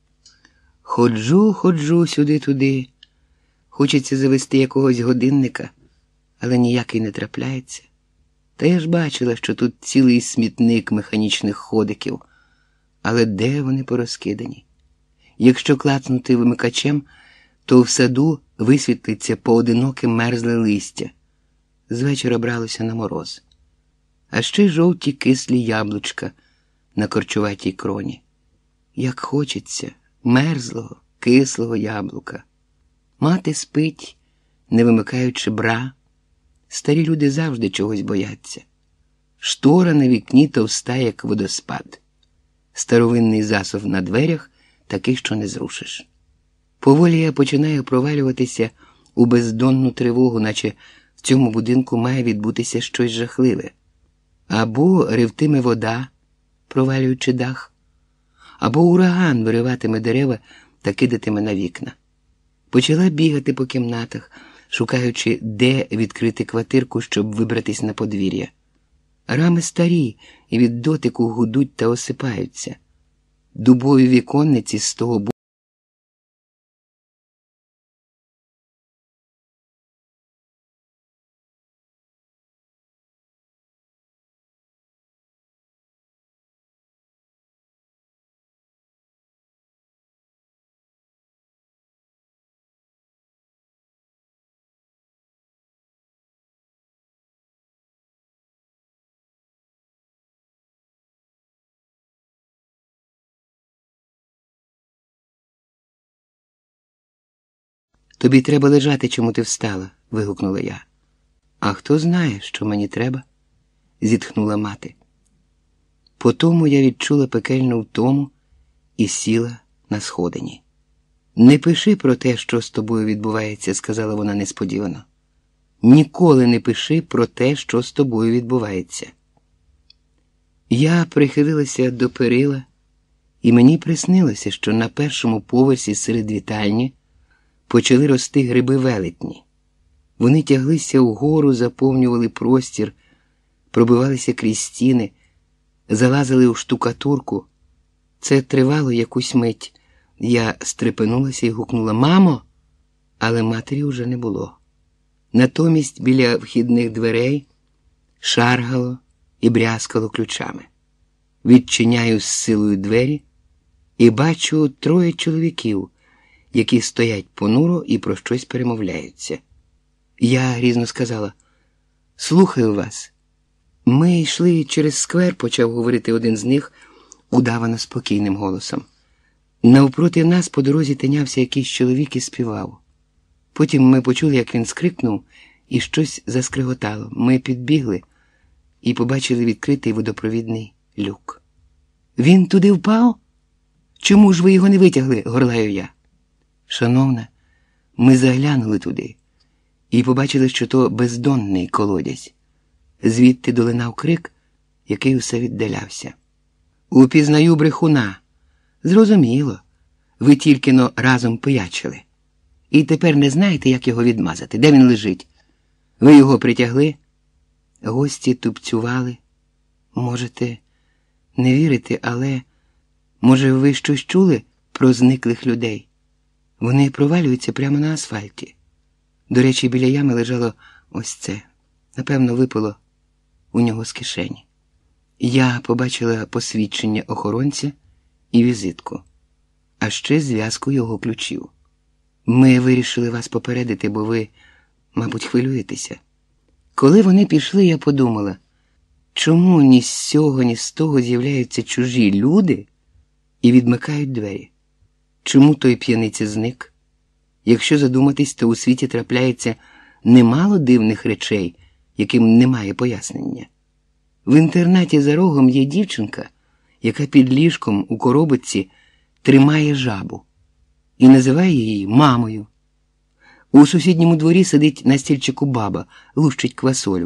Ходжу сюди-туди. Хочеться завести якогось годинника, але ніякий не трапляється. Та я ж бачила, що тут цілий смітник механічних ходиків, але де вони порозкидані? Якщо клацнути вимикачем, то в саду висвітлиться поодиноке мерзле листя. Звечора бралося на мороз. А ще й жовті кислі яблучка на корчуватій кроні. Як хочеться мерзлого, кислого яблука. Мати спить, не вимикаючи бра. Старі люди завжди чогось бояться. Штора на вікні товста, як водоспад. Старовинний засув на дверях такий, що не зрушиш. Поволі я починаю провалюватися у бездонну тривогу, наче в цьому будинку має відбутися щось жахливе. Або ревтиме вода, провалюючи дах, або ураган вириватиме дерева та кидатиме на вікна. Почала бігати по кімнатах, шукаючи, де відкрити квартирку, щоб вибратись на подвір'я. Рами старі і від дотику гудуть та осипаються. Дубові віконниці з того боку. «Тобі треба лежати, чому ти встала?» – вигукнула я. «А хто знає, що мені треба?» – зітхнула мати. Потому я відчула пекельну втому і сіла на сходині. «Не пиши про те, що з тобою відбувається», – сказала вона несподівано. «Ніколи не пиши про те, що з тобою відбувається». Я прихилилася до перила, і мені приснилося, що на першому поверсі серед вітальні почали рости гриби-велетні. Вони тяглися вгору, заповнювали простір, пробивалися крізь стіни, залазили у штукатурку. Це тривало якусь мить. Я стрепенулася і гукнула «Мамо!», але матері уже не було. Натомість біля вхідних дверей шаргало і брязкало ключами. Відчиняю з силою двері і бачу 3 чоловіків, які стоять понуро і про щось перемовляються. Я грізно сказала «Слухаю вас». «Ми йшли через сквер», – почав говорити один з них удавано спокійним голосом. «Навпроти нас по дорозі тинявся якийсь чоловік і співав. Потім ми почули, як він скрикнув, і щось заскриготало. Ми підбігли і побачили відкритий водопровідний люк». «Він туди впав? Чому ж ви його не витягли?» – горлаю я. «Шановна, ми заглянули туди і побачили, що то бездонний колодязь. Звідти долинав крик, який усе віддалявся. Упізнаю брехуна. Зрозуміло, ви тільки-но разом пиячили. І тепер не знаєте, як його відмазати. Де він лежить? Ви його притягли?» Гості тупцювали. Можете не вірити, але, може, ви щось чули про зниклих людей? Вони провалюються прямо на асфальті. До речі, біля ями лежало ось це. Напевно, випало у нього з кишені. Я побачила посвідчення охоронця і візитку, а ще зв'язку його ключів. Ми вирішили вас попередити, бо ви, мабуть, хвилюєтеся. Коли вони пішли, я подумала, чому ні з сього, ні з того з'являються чужі люди і відмикають двері? Чому той п'яниця зник? Якщо задуматись, то у світі трапляється немало дивних речей, яким немає пояснення. В інтернаті за рогом є дівчинка, яка під ліжком у коробочці тримає жабу і називає її мамою. У сусідньому дворі сидить на стільчику баба, лущить квасолю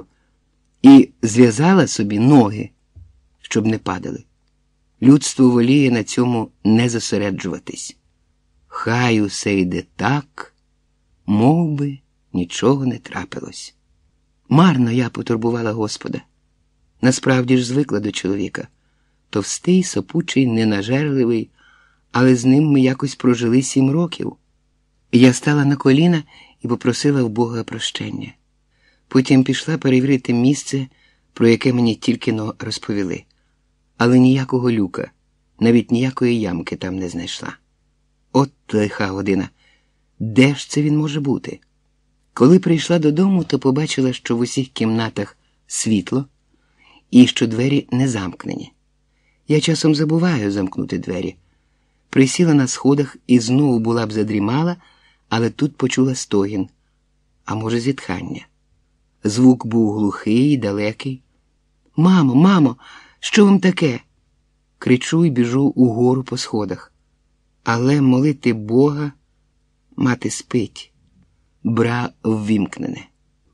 і зв'язала собі ноги, щоб не падали. Людство воліє на цьому не зосереджуватись. Хай усе йде так, мов би нічого не трапилось. Марно я потурбувала Господа. Насправді ж звикла до чоловіка. Товстий, сопучий, ненажерливий, але з ним ми якось прожили 7 років. Я стала на коліна і попросила в Бога прощення. Потім пішла перевірити місце, про яке мені тільки-но розповіли. Але ніякого люка, навіть ніякої ямки там не знайшла. От лиха година. Де ж це він може бути? Коли прийшла додому, то побачила, що в усіх кімнатах світло і що двері не замкнені. Я часом забуваю замкнути двері. Присіла на сходах і знову була б задрімала, але тут почула стогін, а може зітхання. Звук був глухий і далекий. «Мамо, мамо, що вам таке?» Кричу і біжу угору по сходах. Але молити Бога мати спить. Бра ввімкнене.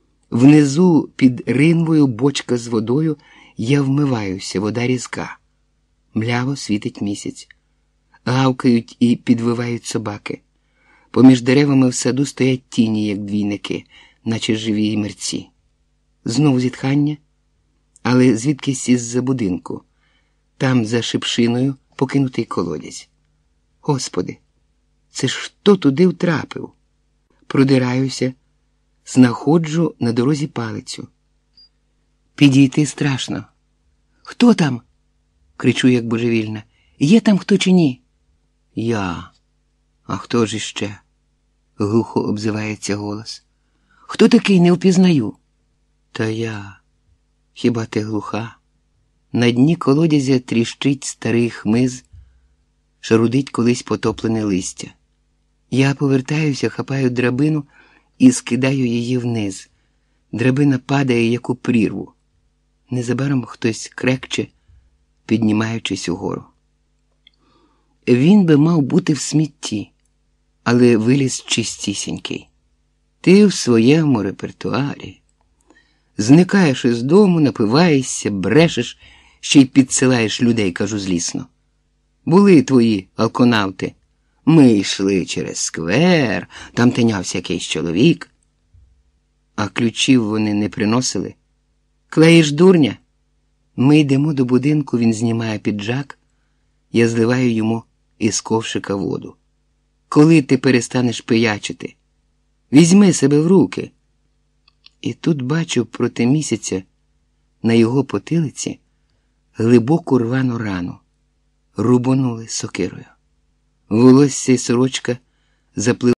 Внизу під ринвою бочка з водою, я вмиваюся, вода різка. Мляво світить місяць. Гавкають і підвивають собаки. Поміж деревами в саду стоять тіні, як двійники, наче живі мерці. Знову зітхання, але звідкись із-за будинку. Там, за шипшиною, покинутий колодязь. Господи, це ж хто туди втрапив? Продираюся, знаходжу на дорозі палицю. Підійти страшно. «Хто там?» – кричу, як божевільна. «Є там хто чи ні?» «Я. А хто ж іще?» – глухо обзивається голос. «Хто такий, не впізнаю?» «Та я. Хіба ти глуха?» На дні колодязя тріщить старий хмиз, шарудить колись потоплене листя. Я повертаюся, хапаю драбину і скидаю її вниз. Драбина падає, як у прірву. Незабаром хтось крекче, піднімаючись угору. Він би мав бути в смітті, але виліз чистісінький. Ти в своєму репертуарі. Зникаєш із дому, напиваєшся, брешеш, ще й підсилаєш людей, кажу злісно. Були твої алконавти. Ми йшли через сквер, там тинявся якийсь чоловік. А ключів вони не приносили. Клеїш дурня? Ми йдемо до будинку, він знімає піджак, я зливаю йому із ковшика воду. Коли ти перестанеш пиячити? Візьми себе в руки. І тут бачу проти місяця на його потилиці глибоку рвану рану. Рубанули сокирою. Волосся й сорочка запливли.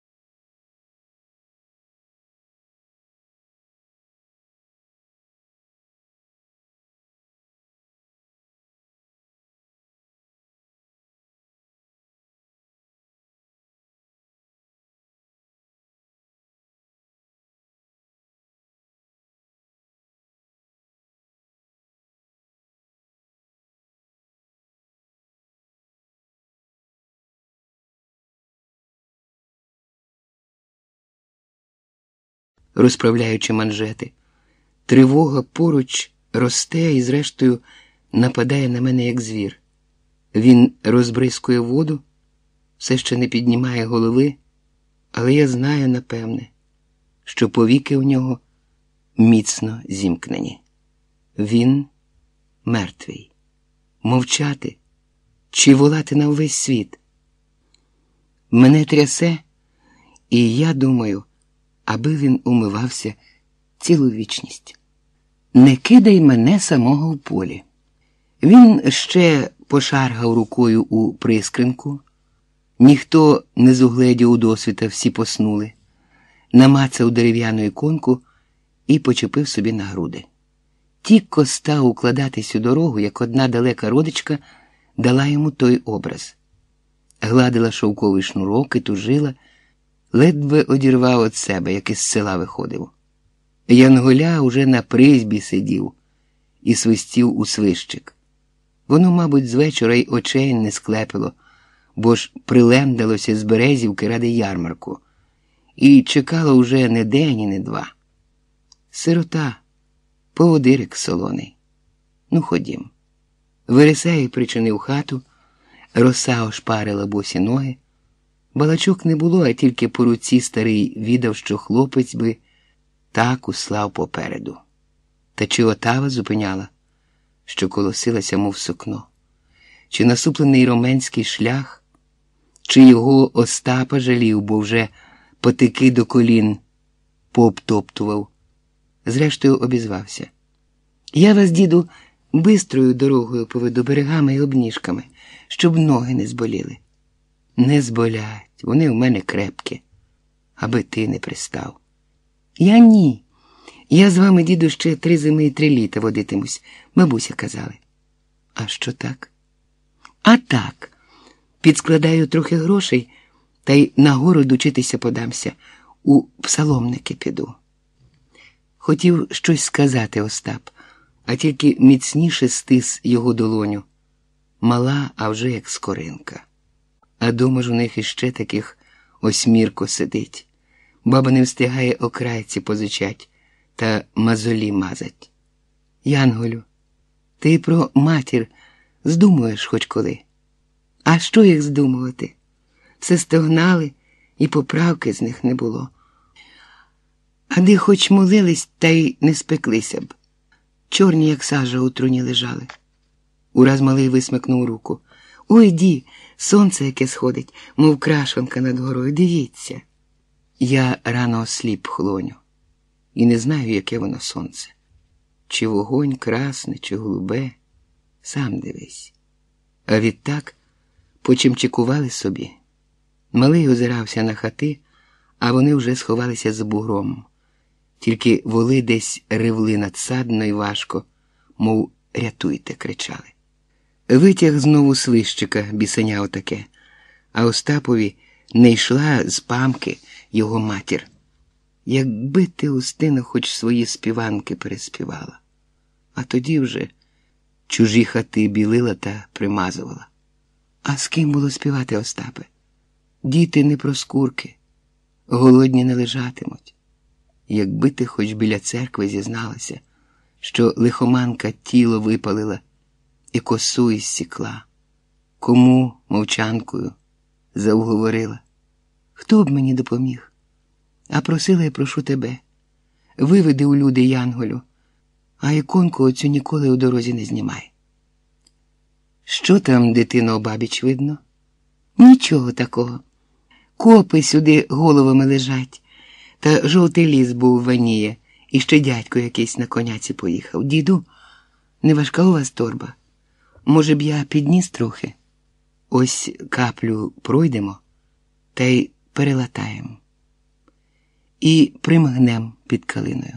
Розправляючи манжети. Тривога поруч росте і, зрештою, нападає на мене, як звір. Він розбризкує воду, все ще не піднімає голови, але я знаю, напевне, що повіки у нього міцно зімкнені. Він мертвий. Мовчати чи волати на увесь світ? Мене трясе, і я думаю, аби він умивався цілу вічність. Не кидай мене самого в полі. Він ще пошаргав рукою у прискринку. Ніхто не зугледів у досвіта, всі поснули. Намацав дерев'яну іконку і почепив собі на груди. Тільки став укладатись у дорогу, як одна далека родичка дала йому той образ. Гладила шовковий шнурок і тужила, ледве одірвав від себе, як із села виходив. Янголя уже на призьбі сидів і свистів у свищик. Воно, мабуть, з вечора й очей не склепило, бо ж прилемдалося з Березівки ради ярмарку. І чекало уже не день і не два. Сирота, поводирик солоний. Ну, ходім. Вересей причинив хату, роса ошпарила босі ноги. Балачок не було, а тільки по руці старий відав, що хлопець би так услав попереду. Та чи отава зупиняла, що колосилася, мов сукно? Чи насуплений роменський шлях? Чи його Остапа жалів, бо вже потики до колін пообтоптував? Зрештою обізвався. Я вас, діду, бистрою дорогою поведу берегами й обніжками, щоб ноги не зболіли. Не зболять, вони в мене крепкі, аби ти не пристав. Я ні. Я з вами, діду, ще 3 зими і 3 літа водитимусь, бабуся казали. А що так? А так, підскладаю трохи грошей, та й на городу учитися подамся, у псаломники піду. Хотів щось сказати Остап, а тільки міцніше стис його долоню. Мала, а вже як скоринка. А дома ж у них іще таких осьмірко сидить. Баба не встигає окрайці позичать та мазолі мазать. Янголю, ти про матір здумуєш хоч коли? А що їх здумувати? Все стогнали, і поправки з них не було. А де хоч молились, та й не спеклися б. Чорні, як сажа, у труні лежали. Ураз малий висмикнув руку. «Ой, ді, сонце яке сходить, мов крашанка над горою, дивіться». Я рано осліп, Хлоню, і не знаю, яке воно сонце. Чи вогонь красне, чи голубе, сам дивись. А відтак почимчикували собі. Малий озирався на хати, а вони вже сховалися за бугром. Тільки воли десь ревли надсадно й важко, мов «рятуйте», кричали. Витяг знову свищика, бісеня отаке, а Остапові не йшла з памки його матір. Якби ти, Устино, хоч свої співанки переспівала. А тоді вже чужі хати білила та примазувала. А з ким було співати, Остапе? Діти не проскурки, голодні не лежатимуть. Якби ти хоч біля церкви зізналася, що лихоманка тіло випалила і косу ізсікла. Кому, мовчанкою, завговорила. Хто б мені допоміг? А просила я прошу тебе. Виведи у люди Янголю, а іконку оцю ніколи у дорозі не знімай. Що там, дитино, обабіч видно? Нічого такого. Копи сюди головами лежать, та жовтий ліс був ваніє, і ще дядько якийсь на коняці поїхав. Діду, не важка у вас торба? Може б я підніс трохи? Ось каплю пройдемо, та й перелатаємо. І примгнем під калиною.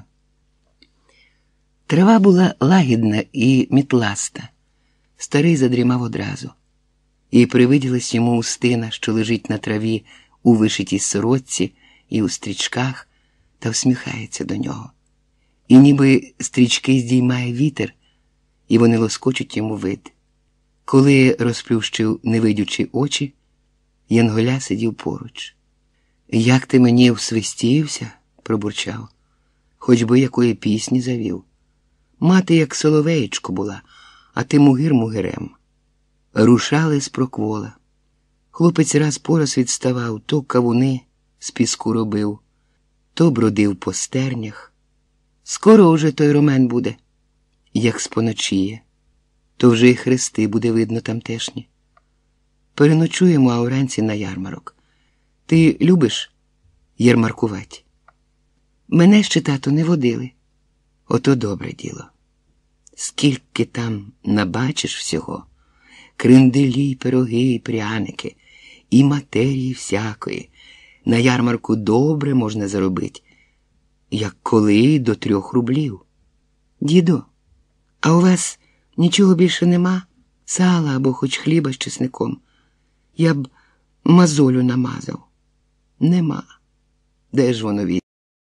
Трава була лагідна і мітласта. Старий задрімав одразу. І привиділась йому Устина, що лежить на траві у вишитій сорочці і у стрічках, та всміхається до нього. І ніби стрічки здіймає вітер, і вони лоскочуть йому вид. Коли розплющив невидючі очі, Янголя сидів поруч. «Як ти мені всвистівся?» – пробурчав. «Хоч би якої пісні завів. Мати як соловеєчко була, а ти мугир-мугирем». Рушали з проквола. Хлопець раз по раз відставав, то кавуни з піску робив, то бродив по стернях. Скоро уже той ромен буде, як споночіє, то вже й хрести буде видно тамтешні. Переночуємо, а вранці на ярмарок. Ти любиш ярмаркувати? Мене ще, тато, не водили. Ото добре діло. Скільки там набачиш всього. Кренделі, пироги і пряники, і матерії всякої. На ярмарку добре можна заробити, як коли до 3 рублів. Діду, а у вас нічого більше нема? Сала або хоч хліба з чесником? Я б мозолю намазав. Нема. Де ж воно від?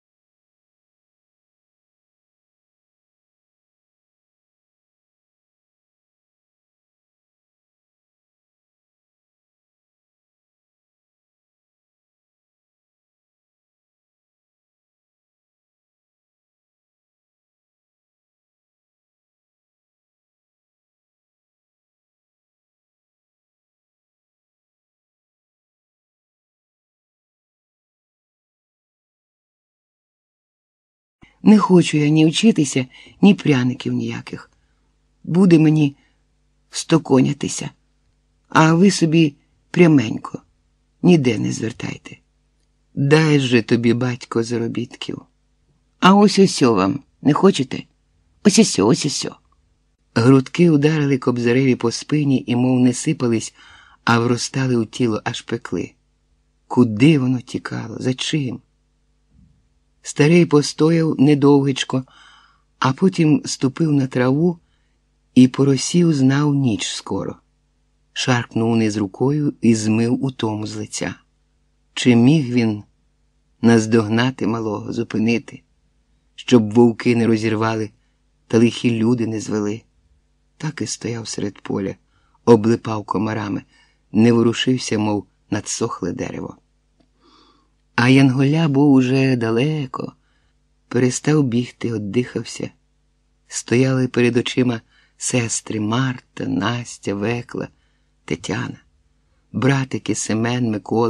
Не хочу я ні вчитися, ні пряників ніяких. Буде мені стоконятися, а ви собі пряменько, ніде не звертайте. Дай же тобі, батько, заробітків. А ось вам, не хочете? Ось. Грудки ударили Кобзареві по спині і мов не сипались, а вростали у тіло, аж пекли. Куди воно тікало? За чим? Старий постояв недовгичко, а потім ступив на траву і по росі узнав ніч скоро. Шаркнув униз рукою і змив утому з лиця. Чи міг він наздогнати малого, зупинити, щоб вовки не розірвали та лихі люди не звели? Так і стояв серед поля, облипав комарами, не ворушився, мов надсохле дерево. А Янголя був уже далеко, перестав бігти, оддихався. Стояли перед очима сестри Марта, Настя, Векла, Тетяна, братики Семен, Микола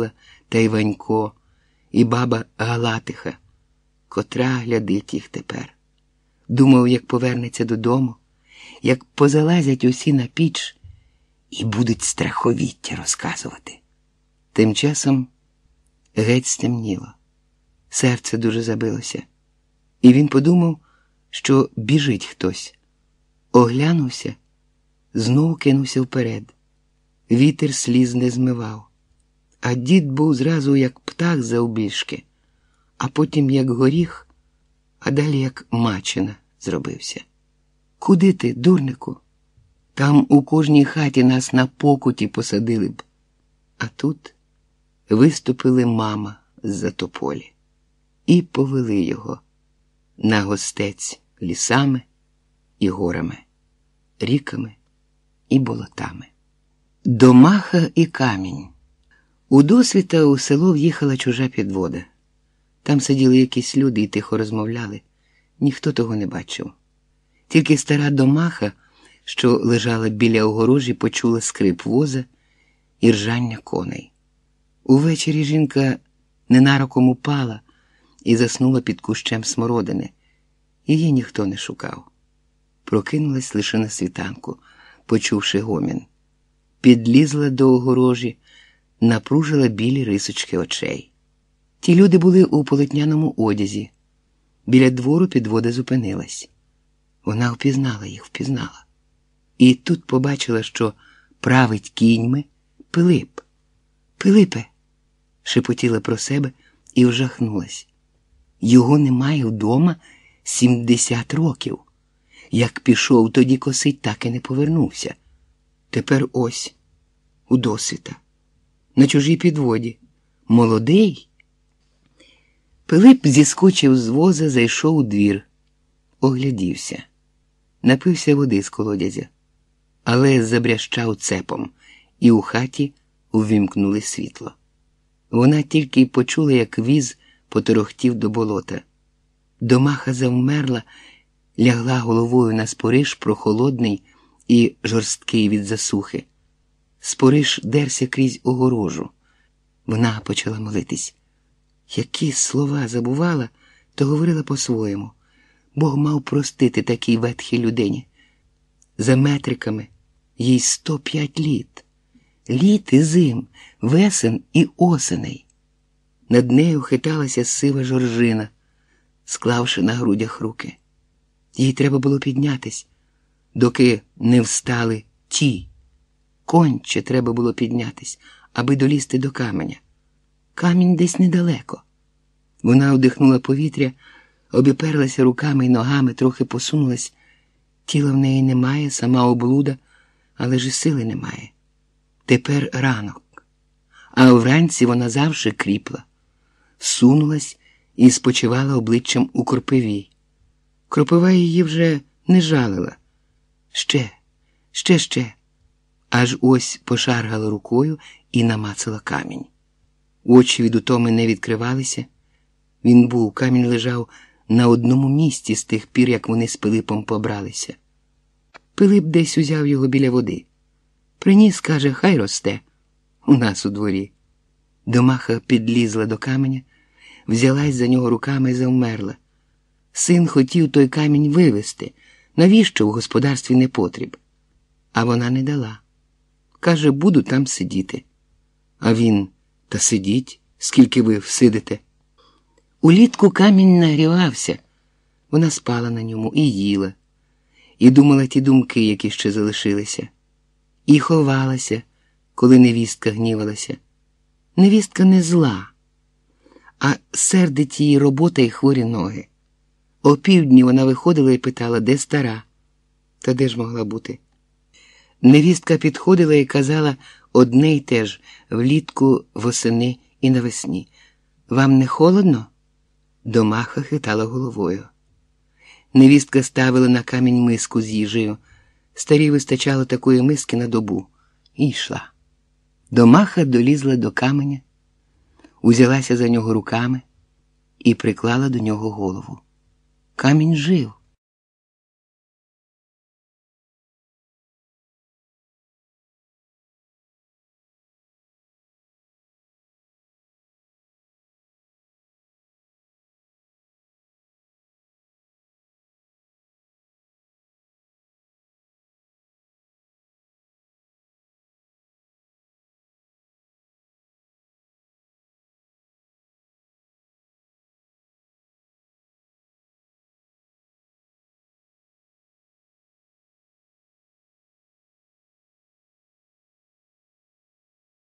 та й Ванько, і баба Галатиха, котра глядить їх тепер. Думав, як повернеться додому, як позалазять усі на піч і будуть страховіття розказувати. Тим часом геть стемніло. Серце дуже забилося. І він подумав, що біжить хтось. Оглянувся, знову кинувся вперед. Вітер сліз не змивав. А дід був зразу як птах завбільшки, а потім як горіх, а далі як мачина зробився. Куди ти, дурнику? Там у кожній хаті нас на покуті посадили б. А тут виступили мама з-за тополі і повели його на гостець лісами і горами, ріками і болотами. Домаха і камінь. У досвіта у село в'їхала чужа підвода. Там сиділи якісь люди і тихо розмовляли. Ніхто того не бачив. Тільки стара домаха, що лежала біля огорожі, почула скрип воза і ржання коней. Увечері жінка ненароком упала і заснула під кущем смородини. Її ніхто не шукав. Прокинулась лише на світанку, почувши гомін. Підлізла до огорожі, напружила білі рисочки очей. Ті люди були у полотняному одязі. Біля двору підвода зупинилась. Вона впізнала їх, впізнала. І тут побачила, що править кіньми Пилип. «Пилипе!» – шепотіла про себе і вжахнулась. Його немає вдома 70 років. Як пішов тоді косить, так і не повернувся. Тепер ось, у досвіта, на чужій підводі. Молодий. Пилип зіскочив з воза, зайшов у двір. Оглядівся. Напився води з колодязя, але забрящав цепом, і у хаті увімкнули світло. Вона тільки й почула, як віз поторохтів до болота. Домаха завмерла, лягла головою на спориш прохолодний і жорсткий від засухи. Спориш дерся крізь огорожу. Вона почала молитись. Які слова забувала, то говорила по-своєму. Бог мав простити такій ветхій людині. За метриками їй 105 літ. Літ і зим, весен і осеней. Над нею хиталася сива жоржина, склавши на грудях руки. Їй треба було піднятись, доки не встали ті. Конче треба було піднятись, аби долізти до каменя. Камінь десь недалеко. Вона вдихнула повітря, обіперлася руками й ногами, трохи посунулась. Тіла в неї немає, сама облуда, але ж і сили немає. Тепер ранок, а вранці вона завжди кріпла. Сунулась і спочивала обличчям у кропиві. Кропива її вже не жалила. Ще. Аж ось пошаргала рукою і намацала камінь. Очі від утоми не відкривалися. Він був, камінь лежав на одному місці з тих пір, як вони з Пилипом побралися. Пилип десь узяв його біля води. Приніс, каже, хай росте у нас у дворі. Домаха підлізла до каменя, взялась за нього руками і завмерла. Син хотів той камінь вивезти. Навіщо в господарстві непотріб? А вона не дала. Каже, буду там сидіти. А він, та сидіть, скільки ви всидите. Улітку камінь нагрівався. Вона спала на ньому і їла. І думала ті думки, які ще залишилися. І ховалася, коли невістка гнівалася. Невістка не зла, а сердить її робота і хворі ноги. Опівдні вона виходила і питала, де стара? Та де ж могла бути? Невістка підходила і казала одне й те ж влітку, восени і навесні. Вам не холодно? Домаха хитала головою. Невістка ставила на камінь миску з їжею. Старій вистачало такої миски на добу. І йшла. Домаха долізла до каменя, узялася за нього руками і приклала до нього голову. Камінь жив.